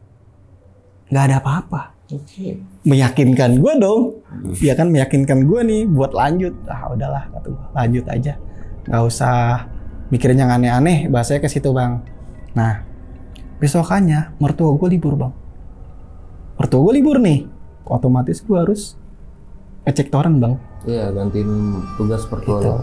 Gak ada apa-apa. Oke. Okay. Meyakinkan gue dong. Ya kan meyakinkan gue nih buat lanjut. Ah udahlah kata gue. Lanjut aja. Gak usah mikirin yang aneh-aneh, bahasanya ke situ bang. Nah, besokannya mertua gue libur bang. Mertua gue libur nih, otomatis gue harus ngecek toren bang. Iya, gantiin tugas mertua lo.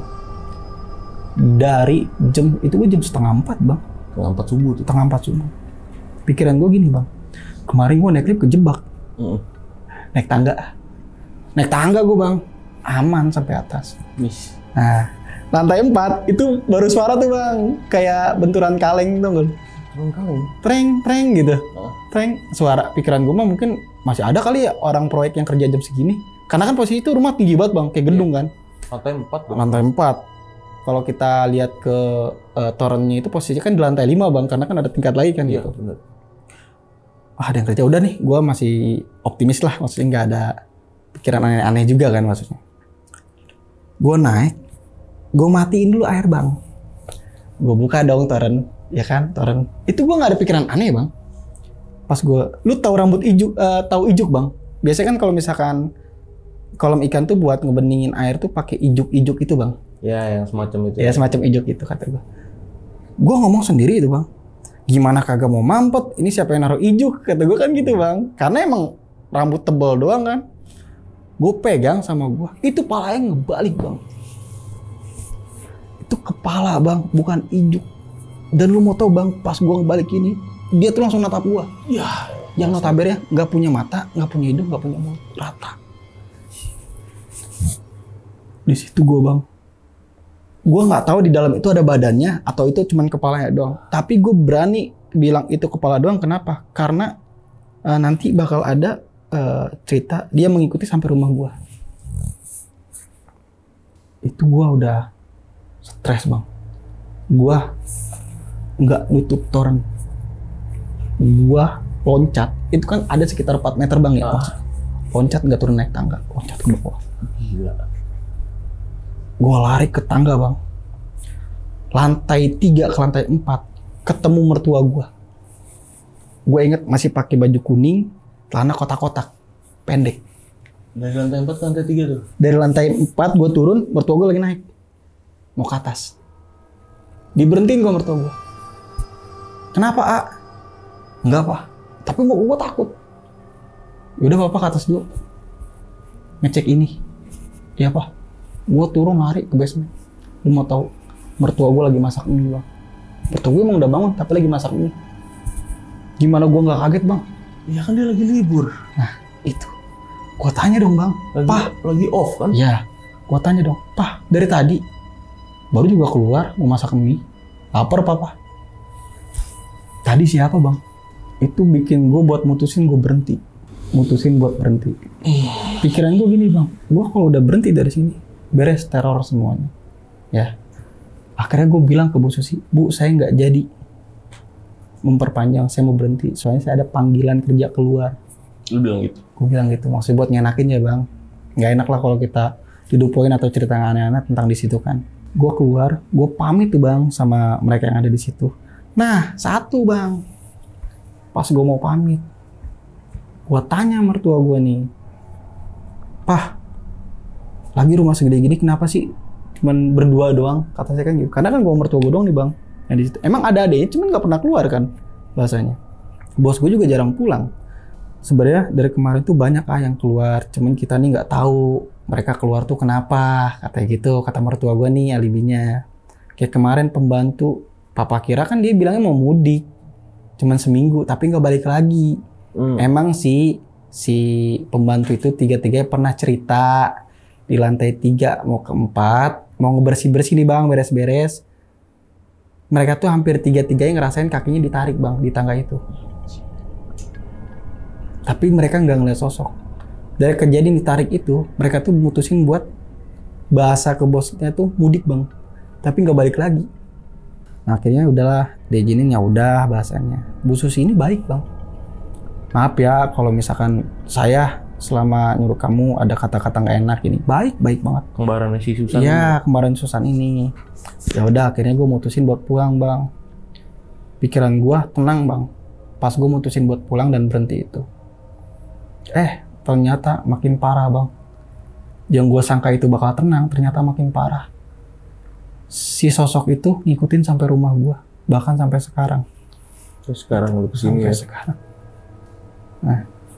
Dari jam, itu gue jam setengah empat bang. Setengah empat subuh tuh. Setengah empat subuh. Pikiran gue gini bang, kemarin gue naik lift kejebak. Mm. Naik tangga. Naik tangga gue bang, aman sampai atas. Miss. Nah, lantai empat itu baru suara tuh bang, kayak benturan kaleng tuh kan? Benturan kaleng? Treng, treng gitu. Huh? Treng, suara. Pikiran gue mah mungkin masih ada kali ya orang proyek yang kerja jam segini. Karena kan posisi itu rumah tinggi banget bang, kayak gedung kan. Lantai empat? Bang. Lantai empat. Kalau kita lihat ke uh, torennya itu posisinya kan di lantai lima bang, karena kan ada tingkat lagi kan iya, gitu. Bener. Ah, ada yang kerja. Udah nih, gue masih optimis lah. Maksudnya nggak ada pikiran aneh-aneh juga kan maksudnya. Gue naik. Gue matiin dulu air bang, gue buka dong toren, ya kan toren. Itu gue nggak ada pikiran aneh bang. Pas gue, lu tahu rambut ijuk, uh, tahu ijuk bang. Biasanya kan kalau misalkan kolam ikan tuh buat ngebeningin air tuh pakai ijuk-ijuk itu bang. Ya yang semacam itu. Ya semacam ijuk itu kata gue. Gue ngomong sendiri itu bang. Gimana kagak mau mampet? Ini siapa yang naruh ijuk? Kata gue kan gitu bang. Karena emang rambut tebal doang kan. Gue pegang sama gue. Itu palanya ngebalik bang. Itu kepala bang, bukan ijuk. Dan lu mau tau bang, pas gue ngebalik ini, dia tuh langsung natap gue. Ya. Yang notabene nggak punya mata, nggak punya hidung, nggak punya mulut, rata. Di situ gue bang, gue nggak tahu di dalam itu ada badannya atau itu cuman kepalanya doang. Tapi gue berani bilang itu kepala doang. Kenapa? Karena uh, nanti bakal ada uh, cerita dia mengikuti sampai rumah gue. Itu gue udah stres bang. Gue nggak nutup toren. Gue loncat. Itu kan ada sekitar empat meter bang ya. Ah. Loncat nggak turun naik tangga. Loncat ke bawah. Gila. Gue lari ke tangga bang, lantai tiga ke lantai empat, ketemu mertua gue. Gue inget masih pakai baju kuning, celana kotak-kotak, pendek. Dari lantai empat ke lantai tiga tuh? Dari lantai empat gue turun, mertua gue lagi naik, mau ke atas. Diberhentiin gue mertua gue. Kenapa A? Enggak apa, tapi mau gue takut. Yaudah papa ke atas dulu, ngecek ini. Iya apa? Gue turun lari ke basement. Lu mau tahu mertua gue lagi masak mie bang. Mertua gue emang udah bangun tapi lagi masak mie. Gimana gue nggak kaget bang? Ya kan dia lagi libur. Nah itu. Gue tanya dong bang. Lagi, Pah lagi off kan? Iya. Gue tanya dong. Pah dari tadi baru juga keluar mau masak mie. Lapar papa. Tadi siapa bang? Itu bikin gue buat mutusin gue berhenti. Mutusin buat berhenti. Pikiran gue gini bang. Gue kalau udah berhenti dari sini beres teror semuanya, ya. Akhirnya gue bilang ke Bu Susi, Bu saya nggak jadi memperpanjang, saya mau berhenti, soalnya saya ada panggilan kerja keluar. Lu bilang gitu? Gue bilang gitu, maksudnya buat nyenakin ya bang. Nggak enak lah kalau kita didupoin atau cerita aneh-aneh tentang di situ kan. Gue keluar, gue pamit tuh bang sama mereka yang ada di situ. Nah satu bang, pas gue mau pamit, gue tanya mertua gue nih, Pah, lagi rumah segede gini kenapa sih cuman berdua doang, kata saya kan gitu. Karena kan gue mertua gue doang nih bang yang di situ. Emang ada adanya cuman nggak pernah keluar kan bahasanya. Bos gue juga jarang pulang. Sebenarnya dari kemarin tuh banyak ah yang keluar, cuman kita nih nggak tahu mereka keluar tuh kenapa, katanya gitu kata mertua gue nih alibinya. Kayak kemarin pembantu papa kira kan dia bilangnya mau mudik cuman seminggu tapi nggak balik lagi. hmm. Emang sih si pembantu itu tiga-tiganya pernah cerita di lantai tiga mau ke empat, mau ngebersih-bersih nih bang, beres-beres. Mereka tuh hampir tiga-tiganya ngerasain kakinya ditarik bang di tangga itu. Tapi mereka nggak ngeliat sosok. Dari kejadian ditarik itu, mereka tuh mutusin buat bahasa ke bosnya tuh mudik bang, tapi nggak balik lagi. Nah akhirnya udahlah, diizinin ya udah bahasanya. Bu Susi ini baik bang. Maaf ya kalau misalkan saya selama nyuruh kamu ada kata-kata nggak enak ini. Baik, baik banget. Kembarannya si Susan. Iya, kembaran Susan ini. Ya udah, akhirnya gue mutusin buat pulang bang. Pikiran gue tenang bang. Pas gue mutusin buat pulang dan berhenti itu. Eh, ternyata makin parah bang. Yang gue sangka itu bakal tenang, ternyata makin parah. Si sosok itu ngikutin sampai rumah gue, bahkan sampai sekarang. Terus sekarang lu kesini sampai ya? Sekarang. Nah.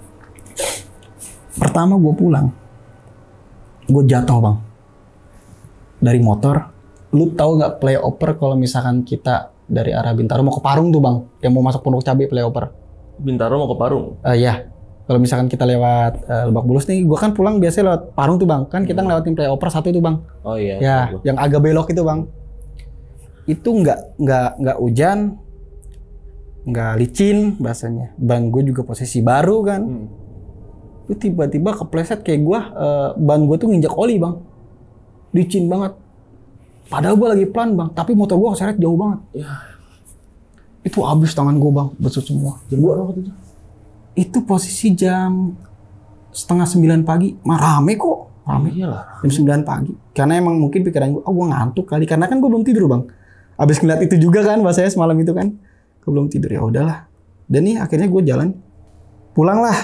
Pertama gue pulang, gue jatuh bang dari motor. Lu tahu nggak flyover kalau misalkan kita dari arah Bintaro mau ke Parung tuh bang, yang mau masuk Pondok Cabe flyover. Bintaro mau ke Parung? Uh, ya, kalau misalkan kita lewat uh, Lebak Bulus nih, gue kan pulang biasanya lewat Parung tuh bang. Kan kita ngelewatin flyover satu tuh bang. Oh iya. Ya, yang agak belok itu bang. Itu nggak nggak nggak hujan, nggak licin bahasanya. Ban gue juga posisi baru kan. Hmm. Itu tiba-tiba kepleset kayak gue, uh, ban gue tuh nginjak oli bang, licin banget. Padahal gue lagi pelan bang, tapi motor gue keseret jauh banget. Ya. Itu abis tangan gue bang, besut semua. Jam berapa waktu itu? Itu posisi jam setengah sembilan pagi, mah rame kok, rame. Iyalah. Jam sembilan pagi, karena emang mungkin pikiran gue, oh gue ngantuk kali, karena kan gue belum tidur bang. Abis ngeliat itu juga kan, bahasanya semalam itu kan, gue belum tidur ya udahlah. Dan nih akhirnya gue jalan, pulang lah.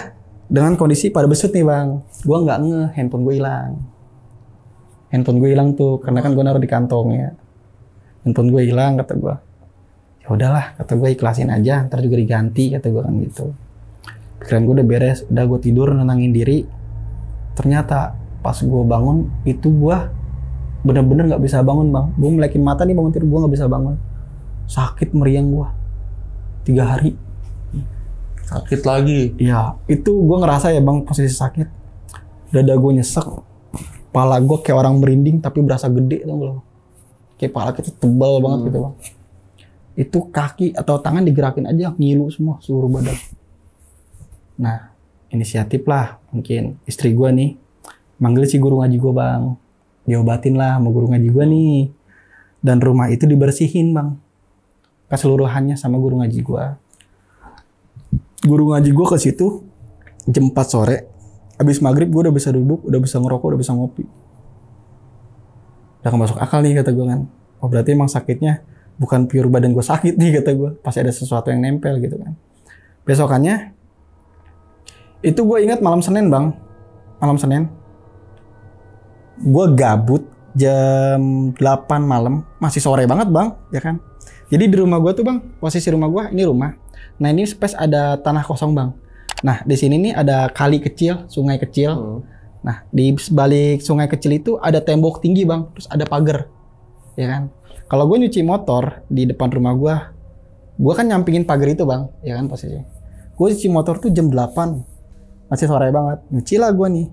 Dengan kondisi pada besut nih bang, gue nggak nge, handphone gue hilang. Handphone gue hilang tuh, karena kan gue naruh di kantong ya. Handphone gue hilang kata gue. Ya udahlah, kata gue ikhlasin aja, ntar juga diganti kata gue kan gitu. Pikiran gue udah beres, udah gue tidur nenangin diri. Ternyata pas gue bangun itu gue bener-bener nggak bisa bangun bang. Gue melekin mata nih bangun tidur, gue nggak bisa bangun. Sakit meriang gue, tiga hari. Sakit lagi? Iya, itu gue ngerasa ya bang posisi sakit. Dada gue nyesek, kepala gue kayak orang merinding tapi berasa gede tau gak lo. Kayak kepala kita tebal banget hmm. gitu bang. Itu kaki atau tangan digerakin aja ngilu semua seluruh badan. Nah, inisiatif lah mungkin istri gue nih manggil si guru ngaji gue bang. Diobatin lah sama guru ngaji gue nih. Dan rumah itu dibersihin bang. Keseluruhannya sama guru ngaji gue. Guru ngaji gue ke situ jam empat sore. Habis maghrib gue udah bisa duduk, udah bisa ngerokok, udah bisa ngopi. Udah masuk akal nih kata gue kan. Oh berarti emang sakitnya bukan pure badan gue sakit nih kata gue. Pasti ada sesuatu yang nempel gitu kan. Besokannya itu gue ingat malam Senin bang. Malam Senin. Gue gabut jam delapan malam. Masih sore banget bang, ya kan. Jadi di rumah gue tuh bang, posisi rumah gue ini rumah. Nah ini space ada tanah kosong bang. Nah di sini nih ada kali kecil, sungai kecil. Hmm. Nah di balik sungai kecil itu ada tembok tinggi bang, terus ada pagar, ya kan. Kalau gue nyuci motor di depan rumah gue, gue kan nyampingin pagar itu bang, ya kan posisinya. Gue nyuci motor tuh jam delapan, masih sore banget. Nyuci lah gue nih.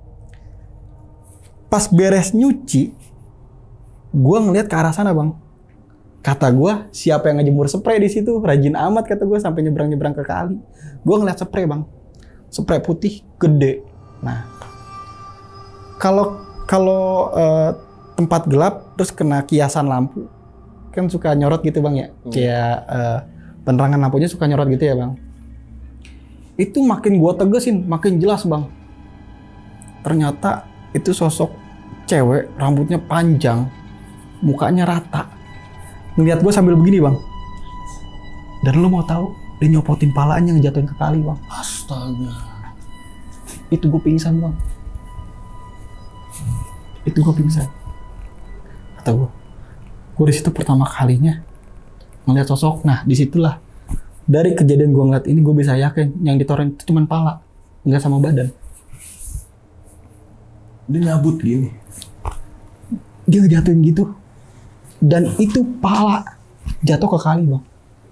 Pas beres nyuci, gue ngeliat ke arah sana bang. Kata gue, siapa yang ngejemur spray di situ? Rajin amat kata gue sampai nyebrang-nyebrang ke kali. Gue ngeliat spray bang, spray putih gede. Nah, kalau kalau uh, tempat gelap terus kena kiasan lampu, kan suka nyorot gitu bang ya, hmm. kayak uh, penerangan lampunya suka nyorot gitu ya bang. Itu makin gue tegesin, makin jelas bang. Ternyata itu sosok cewek, rambutnya panjang, mukanya rata. Ngeliat gue sambil begini bang. Dan lo mau tahu dia nyopotin palanya ngejatuhin ke kali bang. Astaga. Itu gue pingsan bang. Itu gue pingsan. Kata gue. Gue di situ pertama kalinya ngeliat sosok. Nah disitulah dari kejadian gue ngeliat ini gue bisa yakin yang ditoren itu cuma pala, nggak sama badan. Dia nyabut gini. Dia ngejatuhin gitu. Dan itu pala jatuh ke kali bang.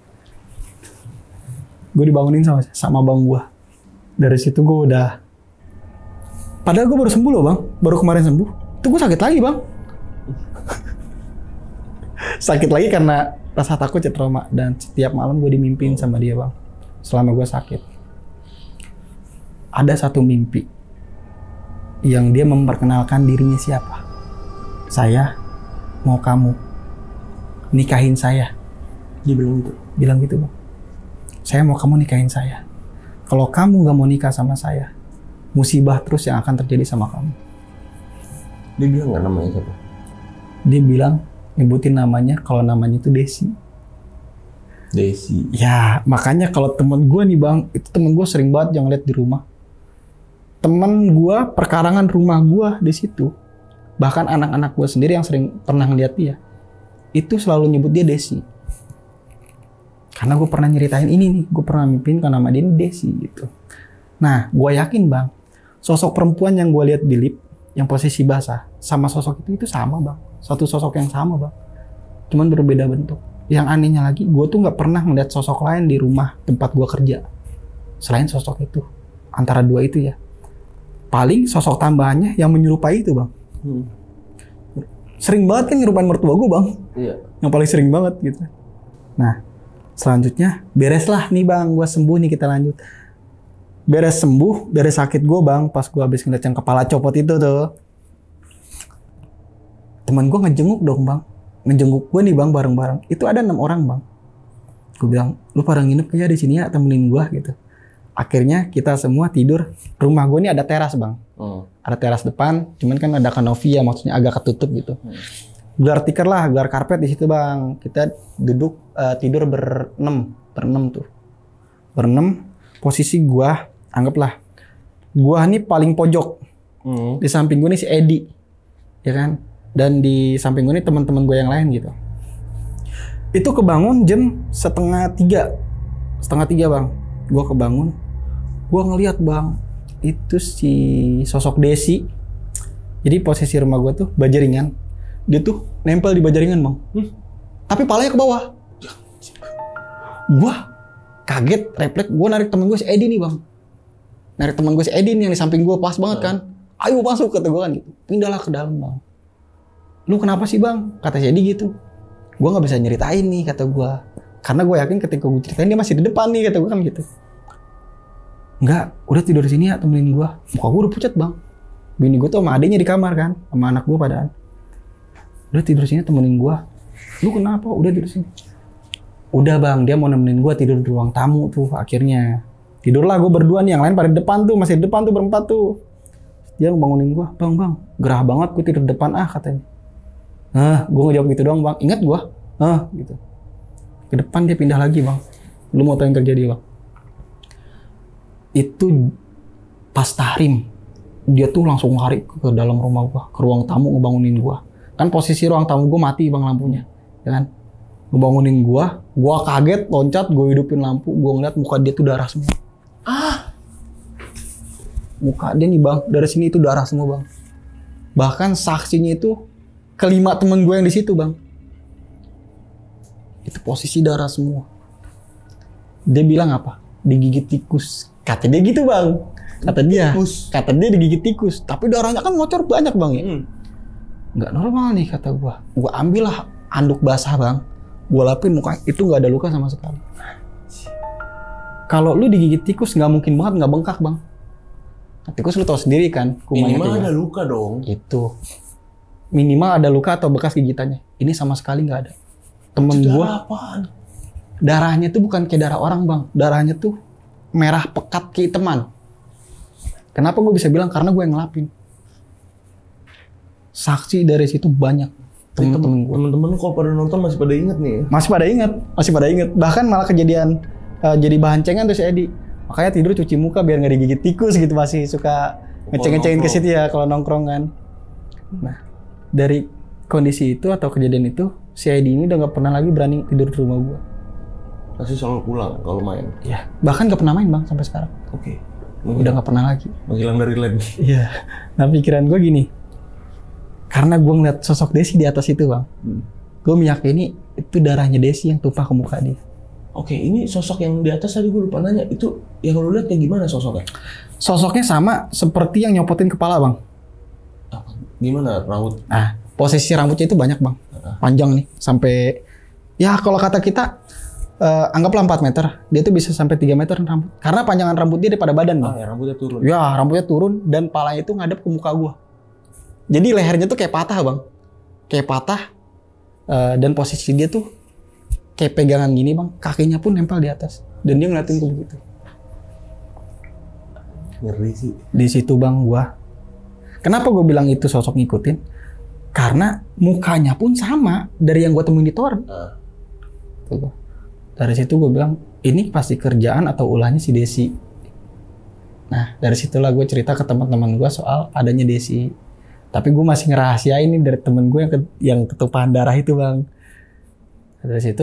Gue dibangunin sama sama bang gue. Dari situ gue udah. Padahal gue baru sembuh loh bang. Baru kemarin sembuh. Itu gue sakit lagi bang. Sakit lagi karena rasa takut ya trauma. Dan setiap malam gue dimimpin sama dia bang. Selama gue sakit. Ada satu mimpi. Yang dia memperkenalkan dirinya siapa. Saya mau kamu nikahin saya. Dia bilang gitu? Bilang gitu bang. Saya mau kamu nikahin saya. Kalau kamu gak mau nikah sama saya, musibah terus yang akan terjadi sama kamu. Dia bilang gak namanya siapa? Dia bilang, nyebutin namanya, kalau namanya itu Desi. Desi? Ya, makanya kalau temen gue nih bang, itu temen gue sering banget yang lihat di rumah. Temen gue, perkarangan rumah gue di situ. Bahkan anak-anak gue sendiri yang sering pernah ngeliat dia. Itu selalu nyebut dia Desi. Karena gue pernah nyeritain ini nih, gue pernah mimpin kan nama dia ini Desi gitu. Nah, gue yakin bang, sosok perempuan yang gue lihat di lift, yang posisi basah, sama sosok itu itu sama bang, satu sosok yang sama bang, cuman berbeda bentuk. Yang anehnya lagi, gue tuh nggak pernah melihat sosok lain di rumah tempat gue kerja, selain sosok itu, antara dua itu ya. Paling sosok tambahannya yang menyerupai itu bang. Hmm. Sering banget kan nyerupain mertua gue bang. Iya. Yang paling sering banget gitu. Nah, selanjutnya bereslah nih bang, gue sembuh nih kita lanjut. Beres sembuh, beres sakit gue bang, pas gue habis ngeliat yang kepala copot itu tuh. Temen gue ngejenguk dong bang. Ngejenguk gue nih bang bareng-bareng. Itu ada enam orang bang. Gue bilang, lu pada nginep ya di sini ya, temenin gue gitu. Akhirnya kita semua tidur. Rumah gue ini ada teras bang. Hmm. Ada teras depan, cuman kan ada kanopi ya, maksudnya agak ketutup gitu. Hmm. Gelar tikar lah, gelar karpet di situ bang. Kita duduk uh, tidur berenam, berenam tuh. Berenam, posisi gue, anggaplah Gua nih paling pojok. Hmm. Di samping gue nih si Edi, ya kan? Dan di samping gue nih teman-teman gue yang lain gitu. Itu kebangun jam setengah tiga, setengah tiga bang. Gue kebangun, gue ngeliat bang, itu si sosok Desi. Jadi posisi rumah gue tuh Bajaringan, dia tuh nempel di Bajaringan bang. Hmm. Tapi palanya ke bawah. Gue kaget, refleks, gue narik temen gue si Edi nih bang. Narik temen gue si Edi nih yang di samping gue pas banget kan. Ayo masuk kata gue kan gitu. Pindahlah ke dalam bang. Lu kenapa sih bang? Kata si Edi gitu. Gue nggak bisa nyeritain nih kata gue. Karena gue yakin ketika gue ceritain dia masih di depan nih kata gue kan gitu. Enggak, udah tidur di sini ya temenin gue. Muka gue udah pucat bang. Bini gue tuh sama adiknya di kamar kan, sama anak gue padahal. Udah tidur sini temenin gue. Lu kenapa? Udah tidur sini. Udah bang, dia mau nemenin gue tidur di ruang tamu tuh akhirnya. Tidurlah gue berdua nih, yang lain pada di depan tuh, masih di depan tuh berempat tuh. Dia ngebangunin gue, bang bang, gerah banget gue tidur di depan ah katanya. Ah, gue ngejawab gitu doang bang, ingat gue, ah gitu. Ke depan dia pindah lagi bang. Lu mau tahu yang terjadi bang? Itu pas tahrim, dia tuh langsung lari ke dalam rumah gue, ke ruang tamu ngebangunin gue. Kan posisi ruang tamu gue mati bang lampunya, ya kan? Ngebangunin gue, gue kaget, loncat, gue hidupin lampu, gue ngeliat muka dia tuh darah semua. Ah, muka dia nih bang, dari sini itu darah semua bang. Bahkan saksinya itu kelima temen gue yang di situ bang. Itu posisi darah semua. Dia bilang apa? Digigit tikus. Kata dia gitu bang. Kata dia. Tikus. Kata dia digigit tikus. Tapi darahnya kan ngocor banyak bang ya. Hmm. Nggak normal nih kata gue. Gue ambil lah anduk basah bang. Gue lapin muka itu nggak ada luka sama sekali. Kalau lu digigit tikus nggak mungkin banget nggak bengkak bang. Tikus lu tau sendiri kan. Minimal ada luka dong. Itu. Minimal ada luka atau bekas gigitannya. Ini sama sekali nggak ada. Temen gue. Darahnya tuh bukan kayak darah orang bang. Darahnya tuh merah pekat kayak teman. Kenapa gue bisa bilang? Karena gue yang ngelapin. Saksi dari situ banyak. Temen-temen gue. Temen-temen kok pada nonton masih pada inget nih? Masih pada inget. Masih pada inget. Bahkan malah kejadian uh, jadi bahan cengan tuh si Edi. Makanya tidur cuci muka biar nggak digigit tikus gitu, masih suka ngeceng-ngecengin ke situ ya kalau nongkrong kan. Nah, dari kondisi itu atau kejadian itu, si Edi ini udah nggak pernah lagi berani tidur di rumah gua. Masih selalu pulang kalau main? Iya, bahkan nggak pernah main bang sampai sekarang. Oke. Okay. Udah nggak pernah lagi. Menghilang dari lab. Iya. Nah pikiran gua gini, karena gua ngeliat sosok Desi di atas itu bang, hmm. gua meyakini itu darahnya Desi yang tumpah ke muka dia. Oke, ini sosok yang di atas tadi gue lupa nanya, itu yang lu lihat kayak gimana sosoknya? Sosoknya sama seperti yang nyopotin kepala bang. Apa? Gimana rambut? Nah, posisi rambutnya itu banyak bang, uh-huh. panjang nih, sampai ya kalau kata kita uh, anggaplah empat meter, dia tuh bisa sampai tiga meter rambut. Karena panjangan rambut dia daripada badan bang. Ah, ya rambutnya turun. Ya rambutnya turun dan palanya itu ngadep ke muka gua. Jadi lehernya tuh kayak patah bang, kayak patah uh, dan posisi dia tuh kayak pegangan gini bang, kakinya pun nempel di atas dan dia ngeliatin gue begitu. Ngeri sih. Di situ bang gua. Kenapa gue bilang itu sosok ngikutin? Karena mukanya pun sama dari yang gue temuin di toren. Uh. Tuh. Dari situ gue bilang ini pasti kerjaan atau ulahnya si Desi. Nah dari situlah gue cerita ke teman-teman gue soal adanya Desi. Tapi gue masih ngerahasiain ini dari temen gue yang, ke, yang ketupahan darah itu bang. Dari situ,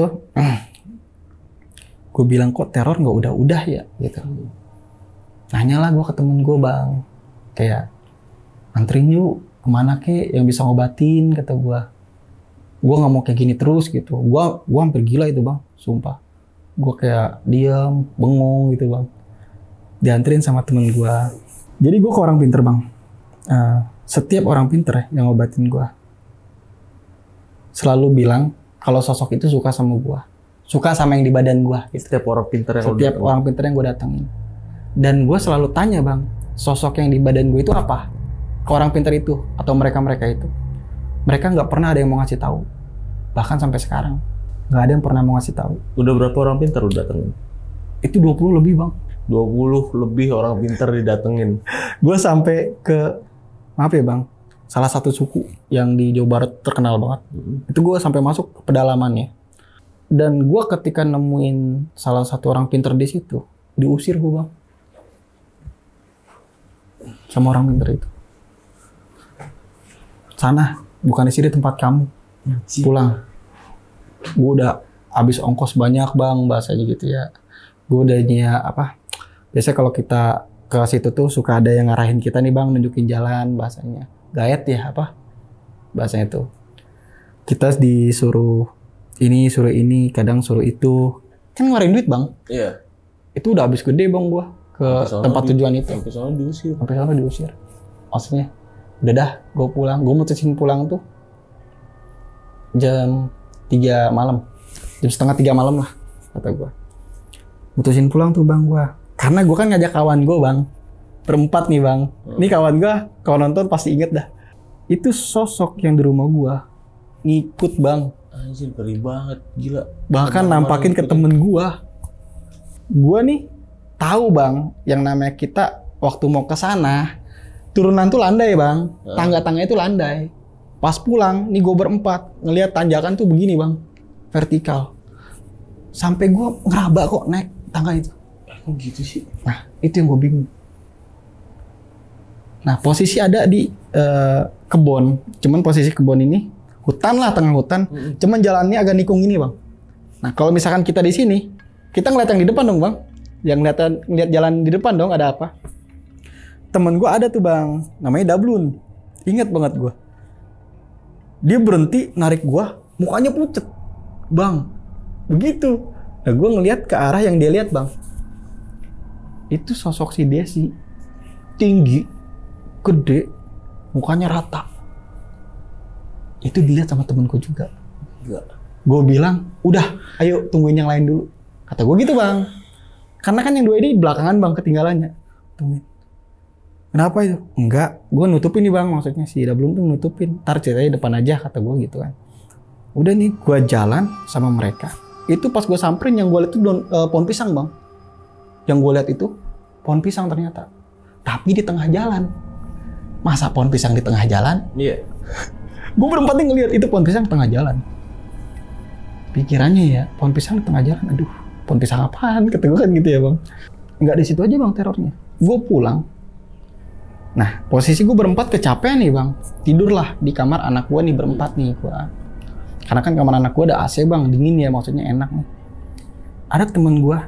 gue bilang kok teror nggak udah-udah ya, gitu. Nanyalah gue ke temen gue bang, kayak anterin yuk kemana ke yang bisa ngobatin kata gue. Gue nggak mau kayak gini terus gitu. Gue gue hampir gila itu bang, sumpah. Gue kayak diam, bengong gitu bang. Dianterin sama temen gue. Jadi gue ke orang pinter bang. Uh, setiap orang pinter yang ngobatin gue selalu bilang. Kalau sosok itu suka sama gue, suka sama yang di badan gue. Gitu. Setiap orang pintar yang Setiap orang pintar yang gue datengin. Dan gue selalu tanya bang, sosok yang di badan gue itu apa? Ke orang pintar itu atau mereka-mereka itu. Mereka nggak pernah ada yang mau ngasih tahu. Bahkan sampai sekarang nggak ada yang pernah mau ngasih tahu. Udah berapa orang pintar lu datengin? Itu dua puluh lebih bang. dua puluh lebih orang pintar didatengin. Gue sampai ke, maaf ya bang, salah satu suku yang di Jawa Barat terkenal banget. Hmm. Itu gue sampai masuk ke pedalamannya. Dan gue ketika nemuin salah satu orang pinter di situ, diusir gue bang. sama orang pinter itu. Sana, bukan di sini tempat kamu. Pulang. Gue udah habis ongkos banyak bang, bahasanya gitu ya. Gue udah nyiap apa? Biasanya kalau kita ke situ tuh suka ada yang ngarahin kita nih bang, nunjukin jalan bahasanya. Gaet ya apa? Bahasanya tuh. Kita disuruh ini, suruh ini, kadang suruh itu. Kan ngeluarin duit bang. Iya. Itu udah habis gede bang gua ke tempat di, tujuan itu. Sampai sana diusir. Sampai sana diusir. Maksudnya, udah dah, gua pulang. Gua mutusin pulang tuh jam tiga malam. Jam setengah tiga malam lah, kata gua. Mutusin pulang tuh bang gua. Karena gua kan ngajak kawan gua bang. Berempat nih bang. Hmm. Ini kawan gua, kawan nonton pasti inget dah. Itu sosok yang di rumah gua ngikut bang. Anjir, ngeri banget, gila. Bahkan Kenapa nampakin ke temen gua. Gua nih tahu bang, yang namanya kita waktu mau ke sana turunan tuh landai bang, tangga-tangga itu landai. Pas pulang, nih gua berempat ngelihat tanjakan tuh begini bang, vertikal. Sampai gua ngeraba kok naik tangga itu. Kok gitu sih? Nah, itu yang gua bingung. Nah, posisi ada di uh, kebon, cuman posisi kebon ini hutan lah, tengah hutan. Mm-hmm. Cuman jalannya agak nikung ini bang. Nah, kalau misalkan kita di sini, kita ngeliat yang di depan dong bang. Yang ngeliat, ngeliat jalan di depan dong, ada apa? Temen gue ada tuh bang, namanya Dablun. Ingat banget gue. Dia berhenti narik gue, mukanya pucet. Bang, begitu. Nah, gue ngeliat ke arah yang dia lihat bang. Itu sosok si Desi. Tinggi, gede, mukanya rata. Itu dilihat sama temenku juga. Gue bilang, udah, ayo tungguin yang lain dulu. Kata gue gitu bang. Karena kan yang dua ini belakangan bang ketinggalannya. Tungguin. Kenapa itu? Enggak, gue nutupin nih bang, maksudnya si Dablum tuh nutupin. Ntar ceritanya depan aja, kata gue gitu kan. Udah nih, gue jalan sama mereka. Itu pas gue samperin yang gue lihat itu don, uh, pohon pisang bang. Yang gue lihat itu pohon pisang ternyata. Tapi di tengah jalan. Masa pohon pisang di tengah jalan? Iya. Yeah. Gue berempat nih ngeliat itu pohon pisang di tengah jalan. Pikirannya ya, pohon pisang di tengah jalan. Aduh, pohon pisang apaan? Kata gue kan gitu ya bang. Nggak di situ aja bang terornya. Gue pulang. Nah, posisi gue berempat kecapean nih bang. Tidurlah di kamar anak gue nih berempat nih gue. Karena kan kamar anak gue ada A C bang, dingin ya, maksudnya enak nih. Ada temen gue,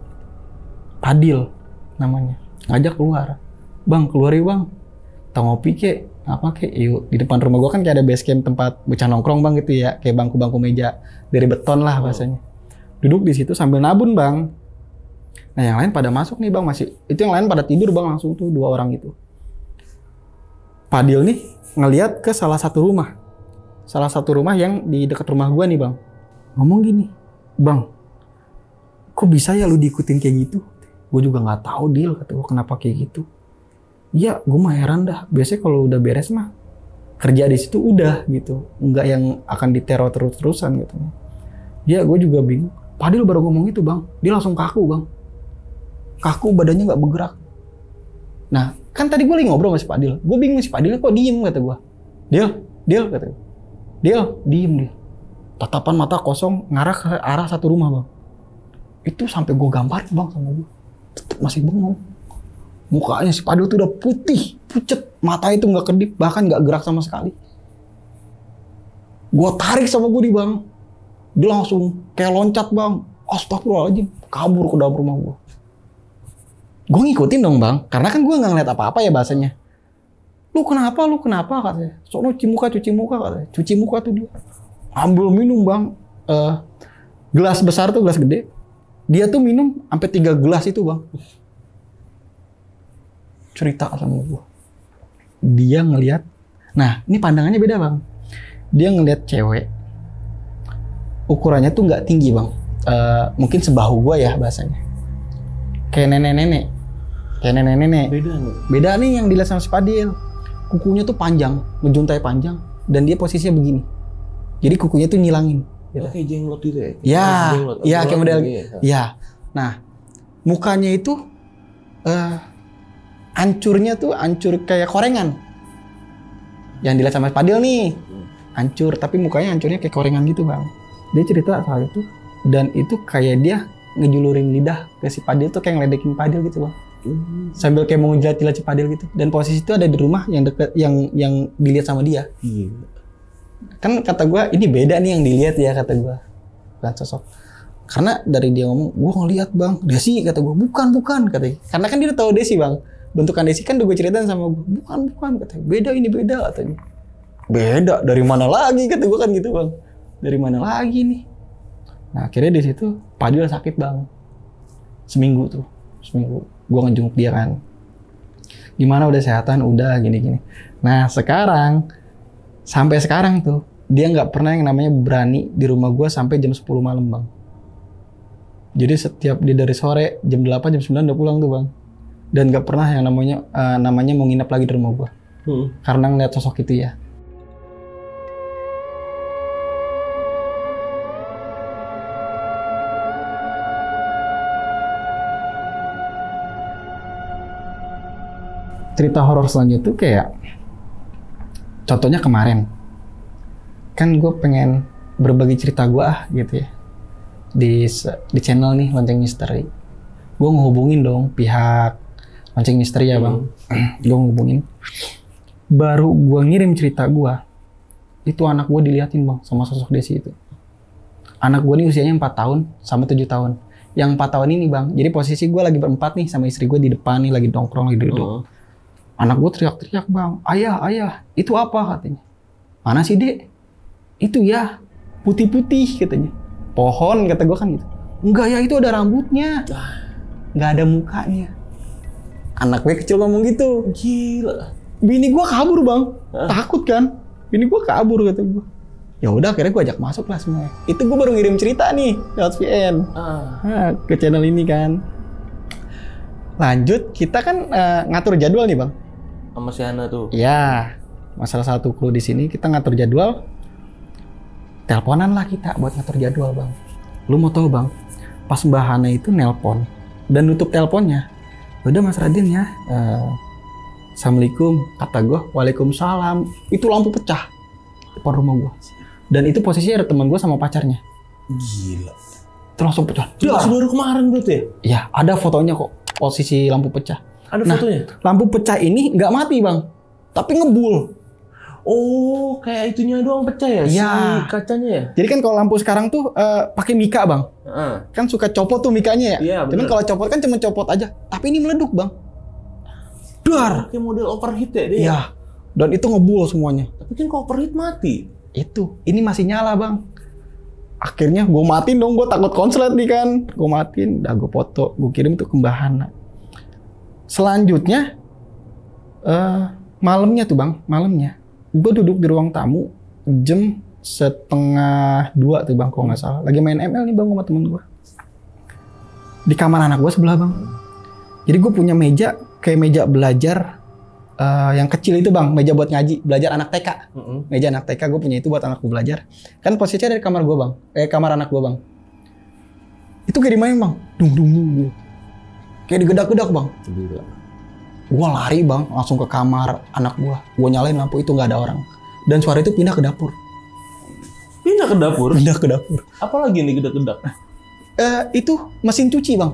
Padil namanya, ngajak keluar. Bang, keluar yuk bang. Kita ngopi kek, apa kek, yuk. Di depan rumah gue kan kayak ada base camp tempat bocah nongkrong bang gitu ya. Kayak bangku-bangku meja dari beton lah bahasanya. Duduk di situ sambil nabun bang. Nah yang lain pada masuk nih bang, masih. Itu yang lain pada tidur bang, langsung tuh dua orang itu. Padil nih ngeliat ke salah satu rumah. Salah satu rumah yang di dekat rumah gue nih bang. Ngomong gini, bang, kok bisa ya lu diikutin kayak gitu? Gue juga nggak tahu Dil, kata gue kenapa kayak gitu. Iya, gue mah heran dah. Biasanya kalau udah beres mah kerja di situ udah gitu, nggak yang akan diteror terus-terusan gitu. Iya, gue juga bingung. Padil baru ngomong itu bang, dia langsung kaku bang, kaku badannya nggak bergerak. Nah, kan tadi gue lagi ngobrol sama si Padil, gue bingung si Padil kok diem kata gue. Dil, Dil kata gue. Dil, diem dia. Tatapan mata kosong ngarah ke arah satu rumah bang. Itu sampai gue gambar bang sama gue. Tetep masih bengong. Mukanya si Padil tuh udah putih, pucet. Mata itu nggak kedip, bahkan nggak gerak sama sekali. Gue tarik sama gue di bang. Dia langsung kayak loncat bang. Astagfirullahaladzim, kabur ke dalam rumah gue. Gue ngikutin dong bang, karena kan gue nggak ngeliat apa-apa ya bahasanya. Lu kenapa, lu kenapa katanya. Soalnya cuci muka, cuci muka katanya. Cuci muka tuh dia. Ambil minum bang. Uh, gelas besar tuh, gelas gede. Dia tuh minum sampai tiga gelas itu bang. Cerita sama gue. Dia ngelihat. Nah ini pandangannya beda bang. Dia ngelihat cewek. Ukurannya tuh nggak tinggi bang. Uh, mungkin sebahu gue ya bahasanya. Kayak nenek-nenek. Kayak nenek-nenek. Beda nih. Beda nih yang dilihat sama si Padil. Kukunya tuh panjang, ngejuntai panjang, dan dia posisinya begini. Jadi kukunya tuh nyilangin. Gitu. Kayak jenglot gitu ya? Ya, ya kayak model. Ya. Nah, mukanya itu uh, hancurnya tuh hancur kayak korengan. Yang dilihat sama Padil nih, hancur, tapi mukanya hancurnya kayak korengan gitu bang. Dia cerita soal itu, dan itu kayak dia ngejulurin lidah ke si Padil tuh kayak ngeledekin Padil gitu bang. Hmm. Sambil kayak mau jilat-jilat Cipadil gitu. Dan posisi itu ada di rumah yang deket, yang yang dilihat sama dia. Gila. Kan kata gue, ini beda nih yang dilihat ya, kata gue. Bukan sosok. Karena dari dia ngomong, gue ngeliat bang, Desi, kata gue. Bukan, bukan, katanya. Karena kan dia udah tahu Desi bang. Bentukan Desi kan udah gue ceritain sama gue. Bukan, bukan, katanya. Beda, ini beda, katanya. Beda, dari mana lagi, kata gue kan gitu bang. Dari mana lagi nih. Nah akhirnya di situ Padil sakit bang. Seminggu tuh, seminggu. Gue ngejenguk dia kan. Gimana udah sehatan? Udah gini-gini. Nah sekarang, sampai sekarang tuh, dia nggak pernah yang namanya berani di rumah gue sampai jam sepuluh malam bang. Jadi setiap dia dari sore, jam delapan, jam sembilan udah pulang tuh bang. Dan nggak pernah yang namanya uh, namanya mau nginep lagi di rumah gue. Hmm. Karena ngeliat sosok itu ya. Cerita horor selanjutnya tuh kayak contohnya kemarin kan gue pengen berbagi cerita gue ah gitu ya di di channel nih Lonceng Misteri. Gue ngehubungin dong pihak Lonceng Misteri ya bang. Hmm. Gue ngehubungin, baru gue ngirim cerita gue itu anak gue diliatin bang sama sosok Desi itu. Anak gue nih usianya empat tahun sama tujuh tahun. Yang empat tahun ini bang, jadi posisi gue lagi berempat nih sama istri gue di depan nih lagi nongkrong lagi duduk. Hmm. Anak gue teriak-teriak bang, ayah, ayah, itu apa katanya? Mana sih dek? Itu ya, putih-putih katanya. Pohon kata gue kan gitu. Enggak ya, itu ada rambutnya. Nggak ada mukanya. Anak gue kecil ngomong gitu. Gila. Bini gue kabur bang, Hah? Takut kan? Bini gue kabur kata gue. Ya udah akhirnya gue ajak masuk lah semuanya. Itu gue baru ngirim cerita nih lewat V N ah. Nah, ke channel ini kan. Lanjut, kita kan uh, ngatur jadwal nih bang. Sama si Hana tuh. Iya, masalah satu clue di sini kita ngatur jadwal. Teleponan lah kita buat ngatur jadwal bang. Lu mau tahu bang, pas Mbak Hana itu nelpon dan nutup teleponnya. Udah Mas Radin ya, uh, Assalamualaikum, kata gue, Waalaikumsalam. Itu lampu pecah depan rumah gue. Dan itu posisinya ada teman gue sama pacarnya. Gila. Itu langsung pecah. Itu baru kemarin berarti? Iya, ada fotonya kok posisi lampu pecah. Ada nah, fotonya? Lampu pecah ini nggak mati bang, tapi ngebul. Oh, kayak itunya doang pecah ya? Iya. Si kacanya ya? Jadi kan kalau lampu sekarang tuh uh, pakai mika bang. Uh. Kan suka copot tuh mikanya ya? Iya, cuman kalau copot kan cuma copot aja. Tapi ini meleduk bang. Dar. Kayak model overheat ya dia? Iya. Dan itu ngebul semuanya. Tapi kan kalau overheat mati. Itu. Ini masih nyala bang. Akhirnya gue matiin dong. Gue takut konslet nih kan. Gue matiin. Udah gue foto. Gue kirim tuh ke Mbak Hana. Selanjutnya, uh, malamnya tuh bang, malamnya, gue duduk di ruang tamu jam setengah dua tuh bang, kalau nggak salah, lagi main M L nih bang sama temen gue, di kamar anak gue sebelah bang. Jadi gue punya meja kayak meja belajar uh, yang kecil itu bang, meja buat ngaji, belajar anak T K, mm-hmm. Meja anak T K gue punya itu buat anak gue belajar. Kan posisinya dari kamar gue bang, eh kamar anak gue bang. Itu kayak dimain bang, dung dung dung gitu. Kayak digedak-gedak bang. Gila. Gue lari bang, langsung ke kamar anak gue. Gue nyalain lampu itu nggak ada orang. Dan suara itu pindah ke dapur. Pindah ke dapur? Pindah ke dapur. Apalagi nih gedak-gedak? Uh, itu mesin cuci bang.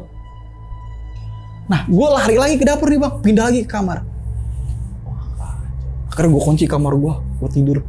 Nah, gue lari lagi ke dapur nih bang, pindah lagi ke kamar. Akhirnya gue kunci kamar gue, gue tidur.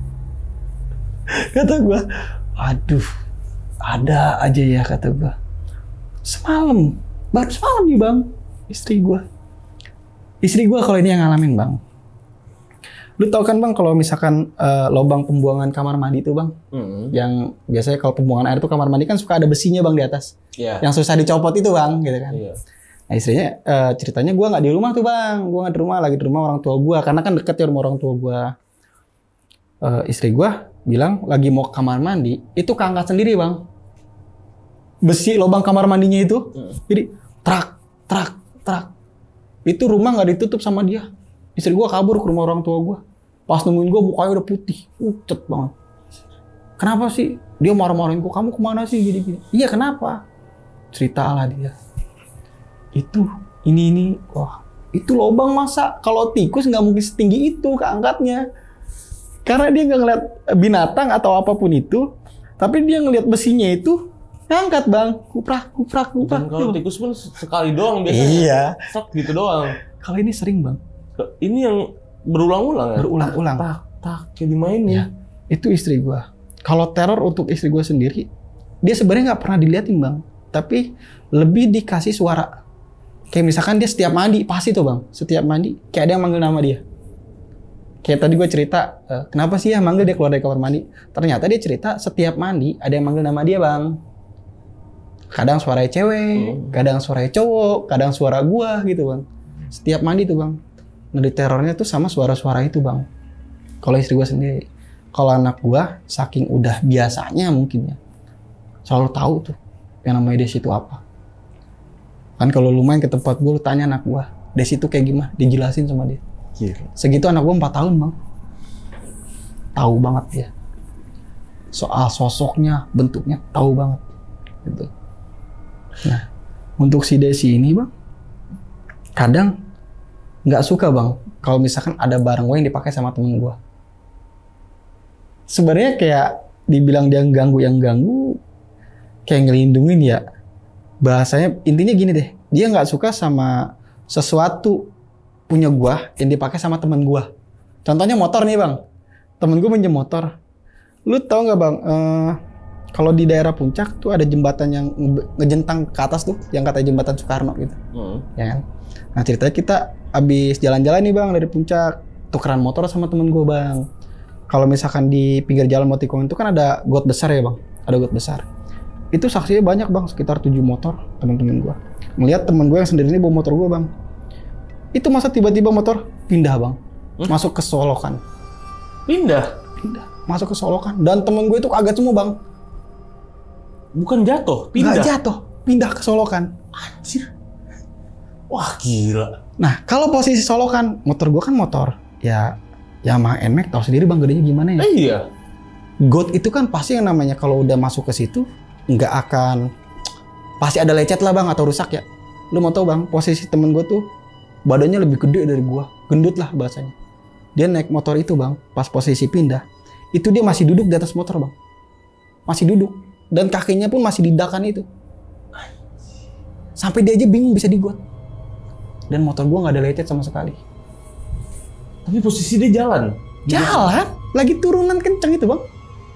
Kata gue, aduh, ada aja ya kata gue. Semalam. Baru semalam nih bang, istri gue. Istri gue kalau ini yang ngalamin bang. Lu tau kan bang kalau misalkan uh, lubang pembuangan kamar mandi tuh bang. Mm-hmm. Yang biasanya kalau pembuangan air tuh kamar mandi kan suka ada besinya bang di atas. Yeah. Yang susah dicopot itu bang gitu kan. Yeah. Nah istrinya uh, ceritanya gue gak di rumah tuh bang. Gue gak di rumah, lagi di rumah orang tua gue. Karena kan deket ya rumah orang tua gue. Uh, istri gue bilang lagi mau ke kamar mandi. Itu keangkat sendiri bang. Besi lubang kamar mandinya itu. Mm. Jadi trak, trak, trak. Itu rumah nggak ditutup sama dia. Istri gue kabur ke rumah orang tua gue. Pas nemuin gue mukanya udah putih, pucet banget. Kenapa sih? Dia marah-marahin gue. Kamu kemana sih gini-gini? Iya kenapa? Cerita lah dia. Itu, ini ini, wah itu lubang masa kalau tikus nggak mungkin setinggi itu keangkatnya. Karena dia nggak ngeliat binatang atau apapun itu, tapi dia ngeliat besinya itu Ngangkat bang, kuprak, kuprak, kuprak. Dan kalau tikus pun sekali doang biasanya. Iya. Sok gitu doang. Kalau ini sering bang. Ini yang berulang-ulang ya? Berulang-ulang. Tak, tak, kayak dimainin. Ya, itu istri gua. Kalau teror untuk istri gua sendiri, dia sebenarnya nggak pernah diliatin bang. Tapi lebih dikasih suara. Kayak misalkan dia setiap mandi, pasti tuh bang. Setiap mandi, kayak ada yang manggil nama dia. Kayak tadi gue cerita, kenapa sih ya manggil dia keluar dari kamar mandi? Ternyata dia cerita setiap mandi ada yang manggil nama dia bang. Kadang suaranya cewek, hmm. kadang suaranya cowok, kadang suara gua gitu bang. Setiap mandi tuh bang. Nah di terornya tuh sama suara-suara itu bang. Kalau istri gua sendiri. Kalau anak gua saking udah biasanya mungkin ya. Selalu tahu tuh yang namanya Desi itu apa. Kan kalau lu main ke tempat gua, lu tanya anak gua, Desi itu kayak gimana? Dijelasin sama dia. Gila. Segitu anak gua empat tahun bang. Tahu banget dia. Soal sosoknya, bentuknya, tahu banget. Gitu. Nah, untuk si Desi ini bang, kadang nggak suka bang, kalau misalkan ada barang gue yang dipakai sama temen gue. Sebenarnya kayak dibilang dia ganggu yang ganggu, kayak ngelindungin ya. Bahasanya intinya gini deh, dia nggak suka sama sesuatu punya gue yang dipakai sama temen gue. Contohnya motor nih bang, temen gue pinjam motor. Lu tau nggak bang? Uh, Kalau di daerah Puncak tuh ada jembatan yang ngejentang ke atas tuh, yang katanya jembatan Soekarno gitu, hmm. ya kan? Nah ceritanya kita abis jalan-jalan nih bang dari Puncak, tukeran motor sama temen gue bang. Kalau misalkan di pinggir jalan Motikong itu kan ada got besar ya bang, ada got besar. Itu saksinya banyak bang, sekitar tujuh motor temen-temen gue. Melihat temen gue yang sendiri ini bawa motor gue bang. Itu masa tiba-tiba motor pindah bang, hmm? masuk ke solokan. Pindah? Pindah, masuk ke solokan. Dan temen gue itu kaget semua bang. Bukan jatuh, pindah. Nggak jatuh, pindah ke solokan. Anjir. Wah gila. Nah kalau posisi solokan, motor gue kan motor ya Yamaha N M A X, tahu sendiri bang gedenya gimana ya. Eh, iya. Got itu kan pasti yang namanya kalau udah masuk ke situ nggak akan, pasti ada lecet lah bang atau rusak ya. Lu mau tahu bang, posisi temen gue tuh badannya lebih gede dari gue, gendut lah bahasanya. Dia naik motor itu bang, pas posisi pindah, itu dia masih duduk di atas motor bang, masih duduk. Dan kakinya pun masih di dakan itu. Sampai dia aja bingung bisa digot. Dan motor gua nggak ada lecet sama sekali. Tapi posisi dia jalan. Jalan? Lagi turunan kenceng itu bang.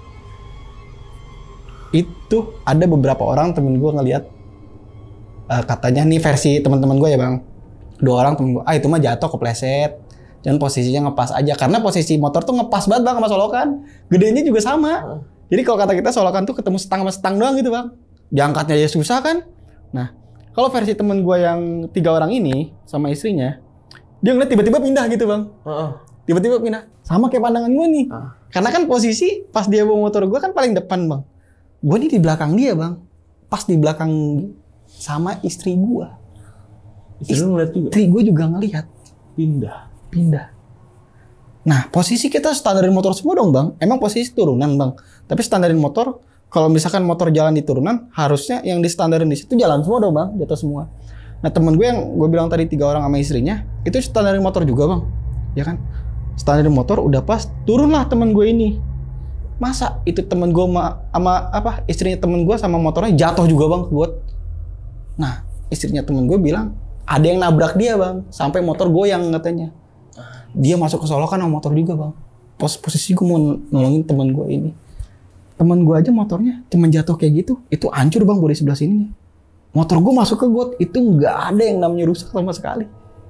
Itu ada beberapa orang temen gua ngeliat. Uh, katanya nih versi teman-teman gua ya bang. Dua orang temen gua. Ah itu mah jatuh kepleset. Dan posisinya ngepas aja. Karena posisi motor tuh ngepas banget bang sama solokan. Gedenya juga sama. Jadi kalau kata kita solokan tuh ketemu setang sama setang doang gitu bang. Diangkatnya aja susah kan. Nah kalau versi temen gue yang tiga orang ini sama istrinya, dia ngeliat tiba-tiba pindah gitu bang. Uh-uh. Tiba-tiba pindah. Sama kayak pandangan gue nih. Uh. Karena kan posisi pas dia bawa motor gue kan paling depan bang. Gue nih di belakang dia bang. Pas di belakang sama istri gue. Istri lu ngeliat juga? Istri gue juga ngeliat. Pindah. Pindah. Nah, posisi kita standarin motor semua dong, Bang. Emang posisi turunan, Bang. Tapi standarin motor, kalau misalkan motor jalan di turunan, harusnya yang di standarin di situ jalan semua dong, Bang. Jatuh semua. Nah, temen gue yang gue bilang tadi tiga orang sama istrinya, itu standarin motor juga, Bang. Ya kan? Standarin motor udah pas, turunlah temen gue ini. Masa itu temen gue sama, sama apa? Istrinya temen gue sama motornya jatuh juga, Bang, buat. Nah, istrinya temen gue bilang, ada yang nabrak dia, Bang. Sampai motor goyang katanya. Dia masuk ke solokan sama motor juga bang. Pos posisi gue mau nolongin teman gue ini. Teman gue aja motornya cuma jatuh kayak gitu. Itu hancur bang dari sebelah sini. Motor gue masuk ke got. Itu nggak ada yang namanya rusak sama sekali.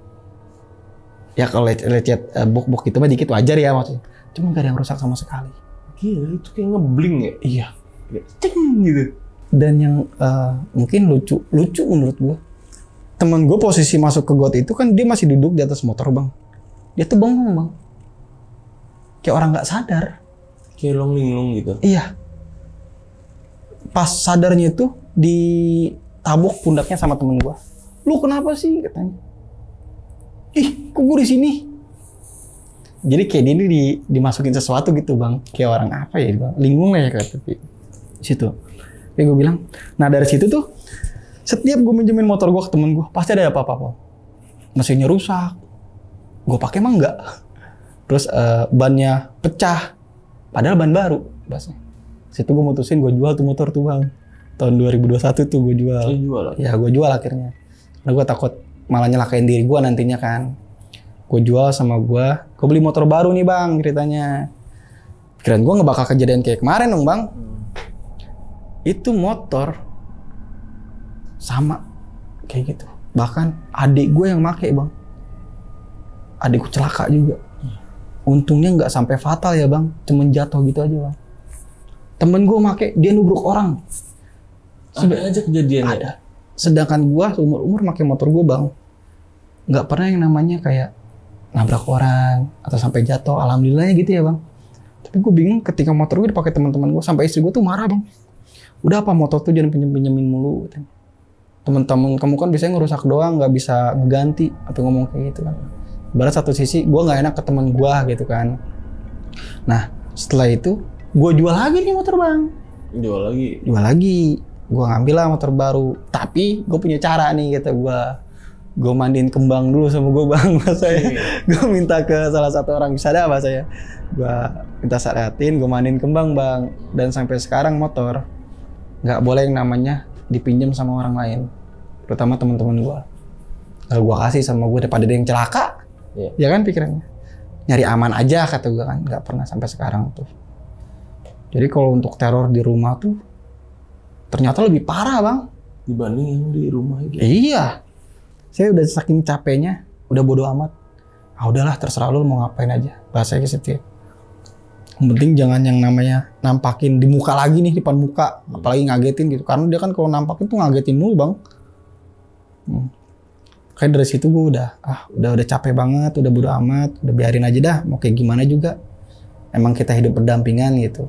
Ya kalau lecet uh, bok-bok gitu mah dikit wajar ya maksudnya. Cuma nggak ada yang rusak sama sekali. Gila itu kayak ngebling ya. Iya. Ceng gitu. Dan yang uh, mungkin lucu, lucu menurut gue. Temen gue posisi masuk ke got itu kan dia masih duduk di atas motor bang. Dia tuh bengong bang, kayak orang nggak sadar, kayak longlung gitu. Iya, pas sadarnya itu ditabuk pundaknya sama temen gua. Lu kenapa sih katanya? Ih, kok gue di sini? Jadi kayak dia ini di, dimasukin sesuatu gitu bang, kayak orang apa ya bang? Linglung lah ya kayak tapi situ. Kayak gue bilang, nah dari situ tuh setiap gue minjemin motor gua ke temen gua pasti ada apa-apa. Mesinnya rusak. Gue pakai emang enggak. Terus uh, bannya pecah. Padahal ban baru. Bahasanya. Situ gue mutusin gue jual tuh motor tuh bang. tahun dua ribu dua puluh satu tuh gue jual. Oh, jual lah. Ya gue jual akhirnya. Karena gue takut malah nyelakain diri gue nantinya kan. Gue jual sama gue, gue beli motor baru nih bang ceritanya. Pikiran gue nggak bakal kejadian kayak kemarin dong bang. Hmm. Itu motor sama kayak gitu. Bahkan adik gue yang make bang. Adikku celaka juga. Untungnya nggak sampai fatal ya bang, cuman jatuh gitu aja bang. Temen gue make, dia nubruk orang. Ada aja kejadian ada. Sedangkan gue umur-umur make motor gue bang, nggak pernah yang namanya kayak nabrak orang atau sampai jatuh. Alhamdulillahnya gitu ya bang. Tapi gue bingung ketika motor gue dipakai teman-teman gue, sampai istri gue tuh marah bang. Udah apa motor tuh jangan pinjem-pinjemin mulu. Temen-temen kamu kan biasanya ngerusak doang, nggak bisa ngeganti. Apa ngomong kayak gitu kan. Barat satu sisi gue nggak enak ke temen gue gitu kan. Nah setelah itu gue jual lagi nih motor bang. Jual lagi. Jual lagi. Gue ngambil lah motor baru. Tapi gue punya cara nih kata gue. Gue mandiin kembang dulu sama gue bang. Saya gue minta ke salah satu orang bisa ada apa saya. Gue minta syariatin, gue mandiin kembang bang. Dan sampai sekarang motor nggak boleh yang namanya dipinjam sama orang lain. Terutama teman-teman gue. Kalau gue kasih sama gue daripada dia yang celaka. Yeah. Ya kan pikirannya. Nyari aman aja kata gue kan. Gak pernah sampai sekarang tuh. Jadi kalau untuk teror di rumah tuh ternyata lebih parah bang. Dibanding yang di rumah itu. Iya. Saya udah saking capeknya. Udah bodo amat. Ah udahlah terserah lu mau ngapain aja. Bahasanya gitu ya. Yang penting jangan yang namanya nampakin di muka lagi nih. Depan muka. Hmm. Apalagi ngagetin gitu. Karena dia kan kalau nampakin tuh ngagetin mulu bang. Hmm. Kayak dari situ gue udah, ah udah udah capek banget, udah bodo amat, udah biarin aja dah, mau kayak gimana juga. Emang kita hidup berdampingan gitu.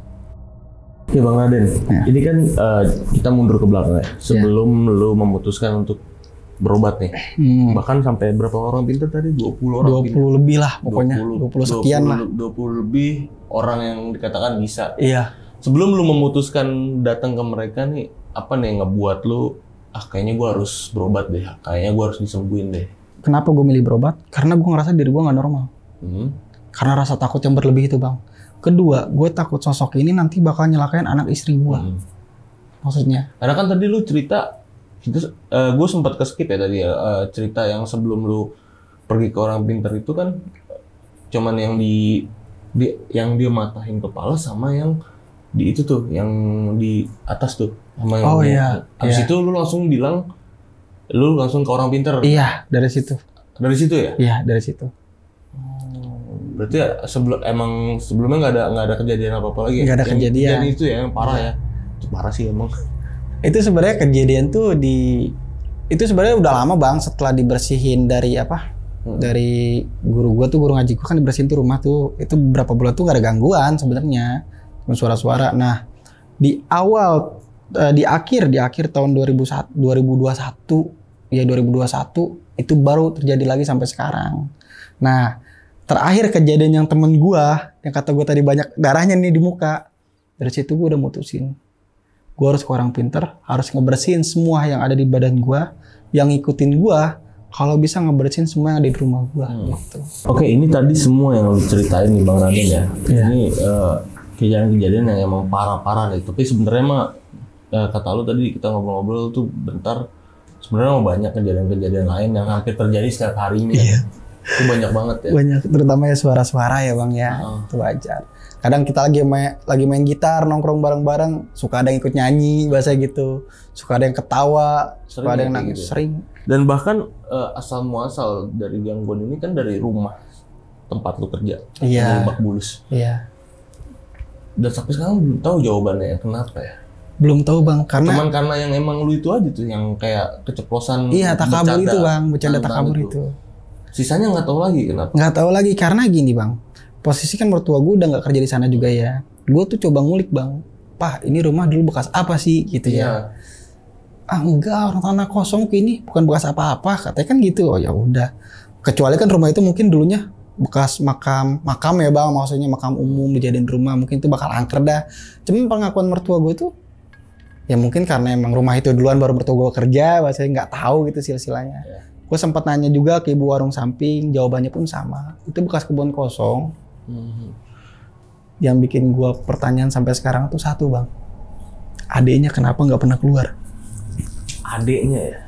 Ya Bang Raden, ya. Ini kan uh, kita mundur ke belakang ya. Sebelum ya. Lu memutuskan untuk berobat nih, hmm. bahkan sampai berapa orang pintar tadi? dua puluh orang dua puluh pintar. Lebih lah pokoknya, dua puluh, dua puluh sekian dua puluh, lah. dua puluh lebih orang yang dikatakan bisa. Iya. Sebelum lu memutuskan datang ke mereka nih, apa nih yang ngebuat lu ah kayaknya gue harus berobat deh, kayaknya gue harus disembuhin deh. Kenapa gue milih berobat? Karena gue ngerasa diri gue nggak normal. Hmm. Karena rasa takut yang berlebih itu bang. Kedua, gue takut sosok ini nanti bakal nyelakain anak istri gue. Hmm. Maksudnya? Karena kan tadi lu cerita, itu uh, gue sempat ke skip ya tadi ya, uh, cerita yang sebelum lu pergi ke orang pintar itu kan, cuman yang di, di yang dia matahin kepala sama yang di itu tuh, yang di atas tuh. Sama yang oh iya. Habis iya. itu lu langsung bilang, lu langsung ke orang pintar. Iya, dari situ. Dari situ ya? Iya, dari situ. Hmm, berarti ya, sebelum emang sebelumnya nggak ada nggak ada kejadian apa apa lagi? Nggak ada yang, kejadian. Kejadian itu ya yang parah ya? Itu parah sih emang. Itu sebenarnya kejadian tuh di, itu sebenarnya udah lama bang. Setelah dibersihin dari apa? Hmm. Dari guru gua tuh, guru ngaji gua kan dibersihin tuh rumah tuh. Itu beberapa bulan tuh nggak ada gangguan sebenarnya. Cuma suara-suara. Nah di awal di akhir di akhir tahun dua ribu satu, dua ribu dua puluh satu ya dua ribu dua puluh satu itu baru terjadi lagi sampai sekarang. Nah, terakhir kejadian yang temen gua yang kata gua tadi banyak darahnya nih di muka. Dari situ gua udah mutusin. Gua harus ke orang pinter, harus ngebersihin semua yang ada di badan gua, yang ngikutin gua, kalau bisa ngebersihin semua yang ada di rumah gua hmm. gitu. Oke, ini tadi semua yang lu ceritain nih Bang Raden ya. Yeah. Ini uh, kejadian-kejadian yang emang parah-parah nih. Tapi sebenarnya mah ya, kata lu tadi kita ngobrol-ngobrol tuh bentar, sebenarnya mau banyak kejadian-kejadian lain yang hampir terjadi setiap harinya. Iya. Itu banyak banget ya. Banyak, terutama ya suara-suara ya bang ya. Oh. Itu wajar. Kadang kita lagi main, lagi main gitar, nongkrong bareng-bareng, suka ada yang ikut nyanyi bahasa gitu, suka ada yang ketawa, sering suka ada yang nangis, gitu. Sering. Dan bahkan uh, asal muasal dari gangguan ini kan dari rumah tempat lu kerja. Iya. Lebak Bulus. Iya. Dan sampai sekarang belum tahu jawabannya ya, kenapa ya? Belum tahu bang, karena cuman karena yang emang lu itu aja tuh yang kayak keceplosan. Iya, takabur itu bang, bercanda takabur itu. itu. Sisanya nggak tahu lagi kenapa? Nggak tahu lagi karena gini bang, posisi kan mertua gue udah nggak kerja di sana juga ya. Gue tuh coba ngulik bang, Pak ini rumah dulu bekas apa sih gitu ya? Ah enggak, orang tanah kosong ini bukan bekas apa-apa, katanya kan gitu. Oh ya udah, kecuali kan rumah itu mungkin dulunya bekas makam, makam ya bang, maksudnya makam umum dijadiin rumah, mungkin itu bakal angker dah. Cuman pengakuan mertua gue tuh ya mungkin karena emang rumah itu duluan baru mertua gue kerja, bahasanya nggak tahu gitu silsilahnya. Yeah. Gue sempat nanya juga ke ibu warung samping, jawabannya pun sama. Itu bekas kebun kosong. Mm-hmm. Yang bikin gue pertanyaan sampai sekarang tuh satu bang, adeknya kenapa nggak pernah keluar? Adeknya ya?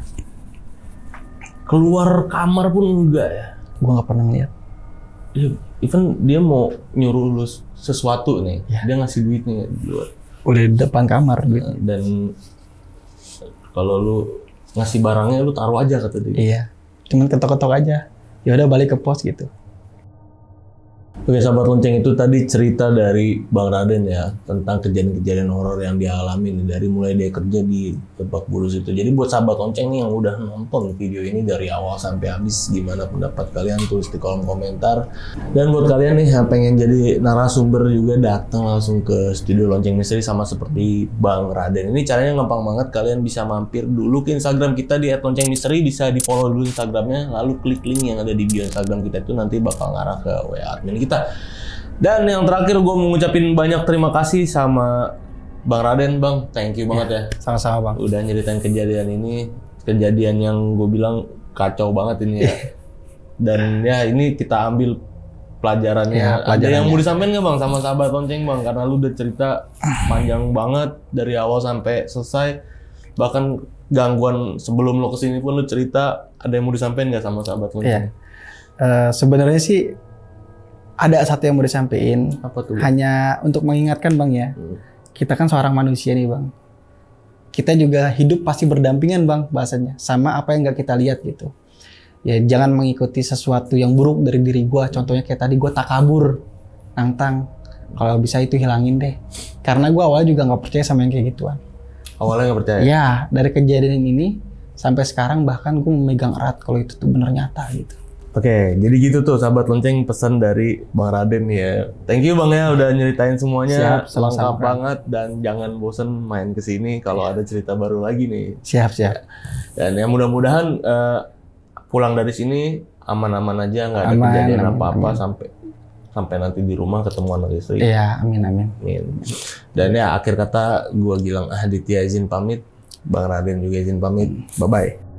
Keluar kamar pun enggak ya? Gue nggak pernah ngeliat. Even dia mau nyuruh lu sesuatu nih, ya. Dia ngasih duitnya di luar. Udah di depan kamar duit. Dan kalau lu ngasih barangnya lu taruh aja kata dia. Iya, cuman ketok-ketok aja. Ya udah balik ke pos gitu. Oke sahabat lonceng, itu tadi cerita dari Bang Raden ya tentang kejadian-kejadian horor yang dia alami nih, dari mulai dia kerja di Lebak Bulus itu. Jadi buat sahabat lonceng nih yang udah nonton video ini dari awal sampai habis, gimana pendapat kalian, tulis di kolom komentar. Dan buat kalian nih yang pengen jadi narasumber juga, datang langsung ke studio Lonceng Misteri sama seperti Bang Raden. Ini caranya gampang banget, kalian bisa mampir dulu ke Instagram kita di et lonceng misteri, bisa di follow dulu Instagramnya, lalu klik link yang ada di bio Instagram kita, itu nanti bakal ngarah ke W A admin kita. Dan yang terakhir gue mau ngucapin banyak terima kasih sama Bang Raden, Bang. Thank you banget ya. Sama-sama Bang. Udah nyeritain kejadian ini, kejadian yang gue bilang kacau banget ini ya. Dan ya ini kita ambil pelajarannya. Ya, pelajarannya. Ada yang mau disampaikan nggak Bang sama sahabat lonceng Bang? Karena lu udah cerita panjang banget dari awal sampai selesai. Bahkan gangguan sebelum lo kesini pun lu cerita. Ada yang mau disampaikan nggak sama sahabat lonceng? Ya. Uh, sebenarnya sih ada satu yang mau disampaikan. Apa tuh? Hanya untuk mengingatkan Bang ya. Hmm. Kita kan seorang manusia nih Bang. Kita juga hidup pasti berdampingan Bang bahasanya. Sama apa yang nggak kita lihat gitu. Ya jangan mengikuti sesuatu yang buruk dari diri gue. Contohnya kayak tadi gue takabur, nantang. Kalau bisa itu hilangin deh. Karena gue awalnya juga nggak percaya sama yang kayak gituan. Awalnya nggak percaya? Ya dari kejadian ini sampai sekarang bahkan gue memegang erat kalau itu tuh bener nyata gitu. Oke, jadi gitu tuh sahabat lonceng pesan dari Bang Raden ya. Thank you Bang ya udah nyeritain semuanya. Siap, lengkap banget dan jangan bosen main ke sini kalau ada cerita baru lagi nih. Siap, siap. Dan ya mudah-mudahan uh, pulang dari sini aman-aman aja, nggak ada aman, kejadian apa-apa sampai sampai nanti di rumah ketemu anak istri. Iya, amin amin. Amin. Dan ya akhir kata gua Gilang Aditya izin pamit, Bang Raden juga izin pamit. Bye bye.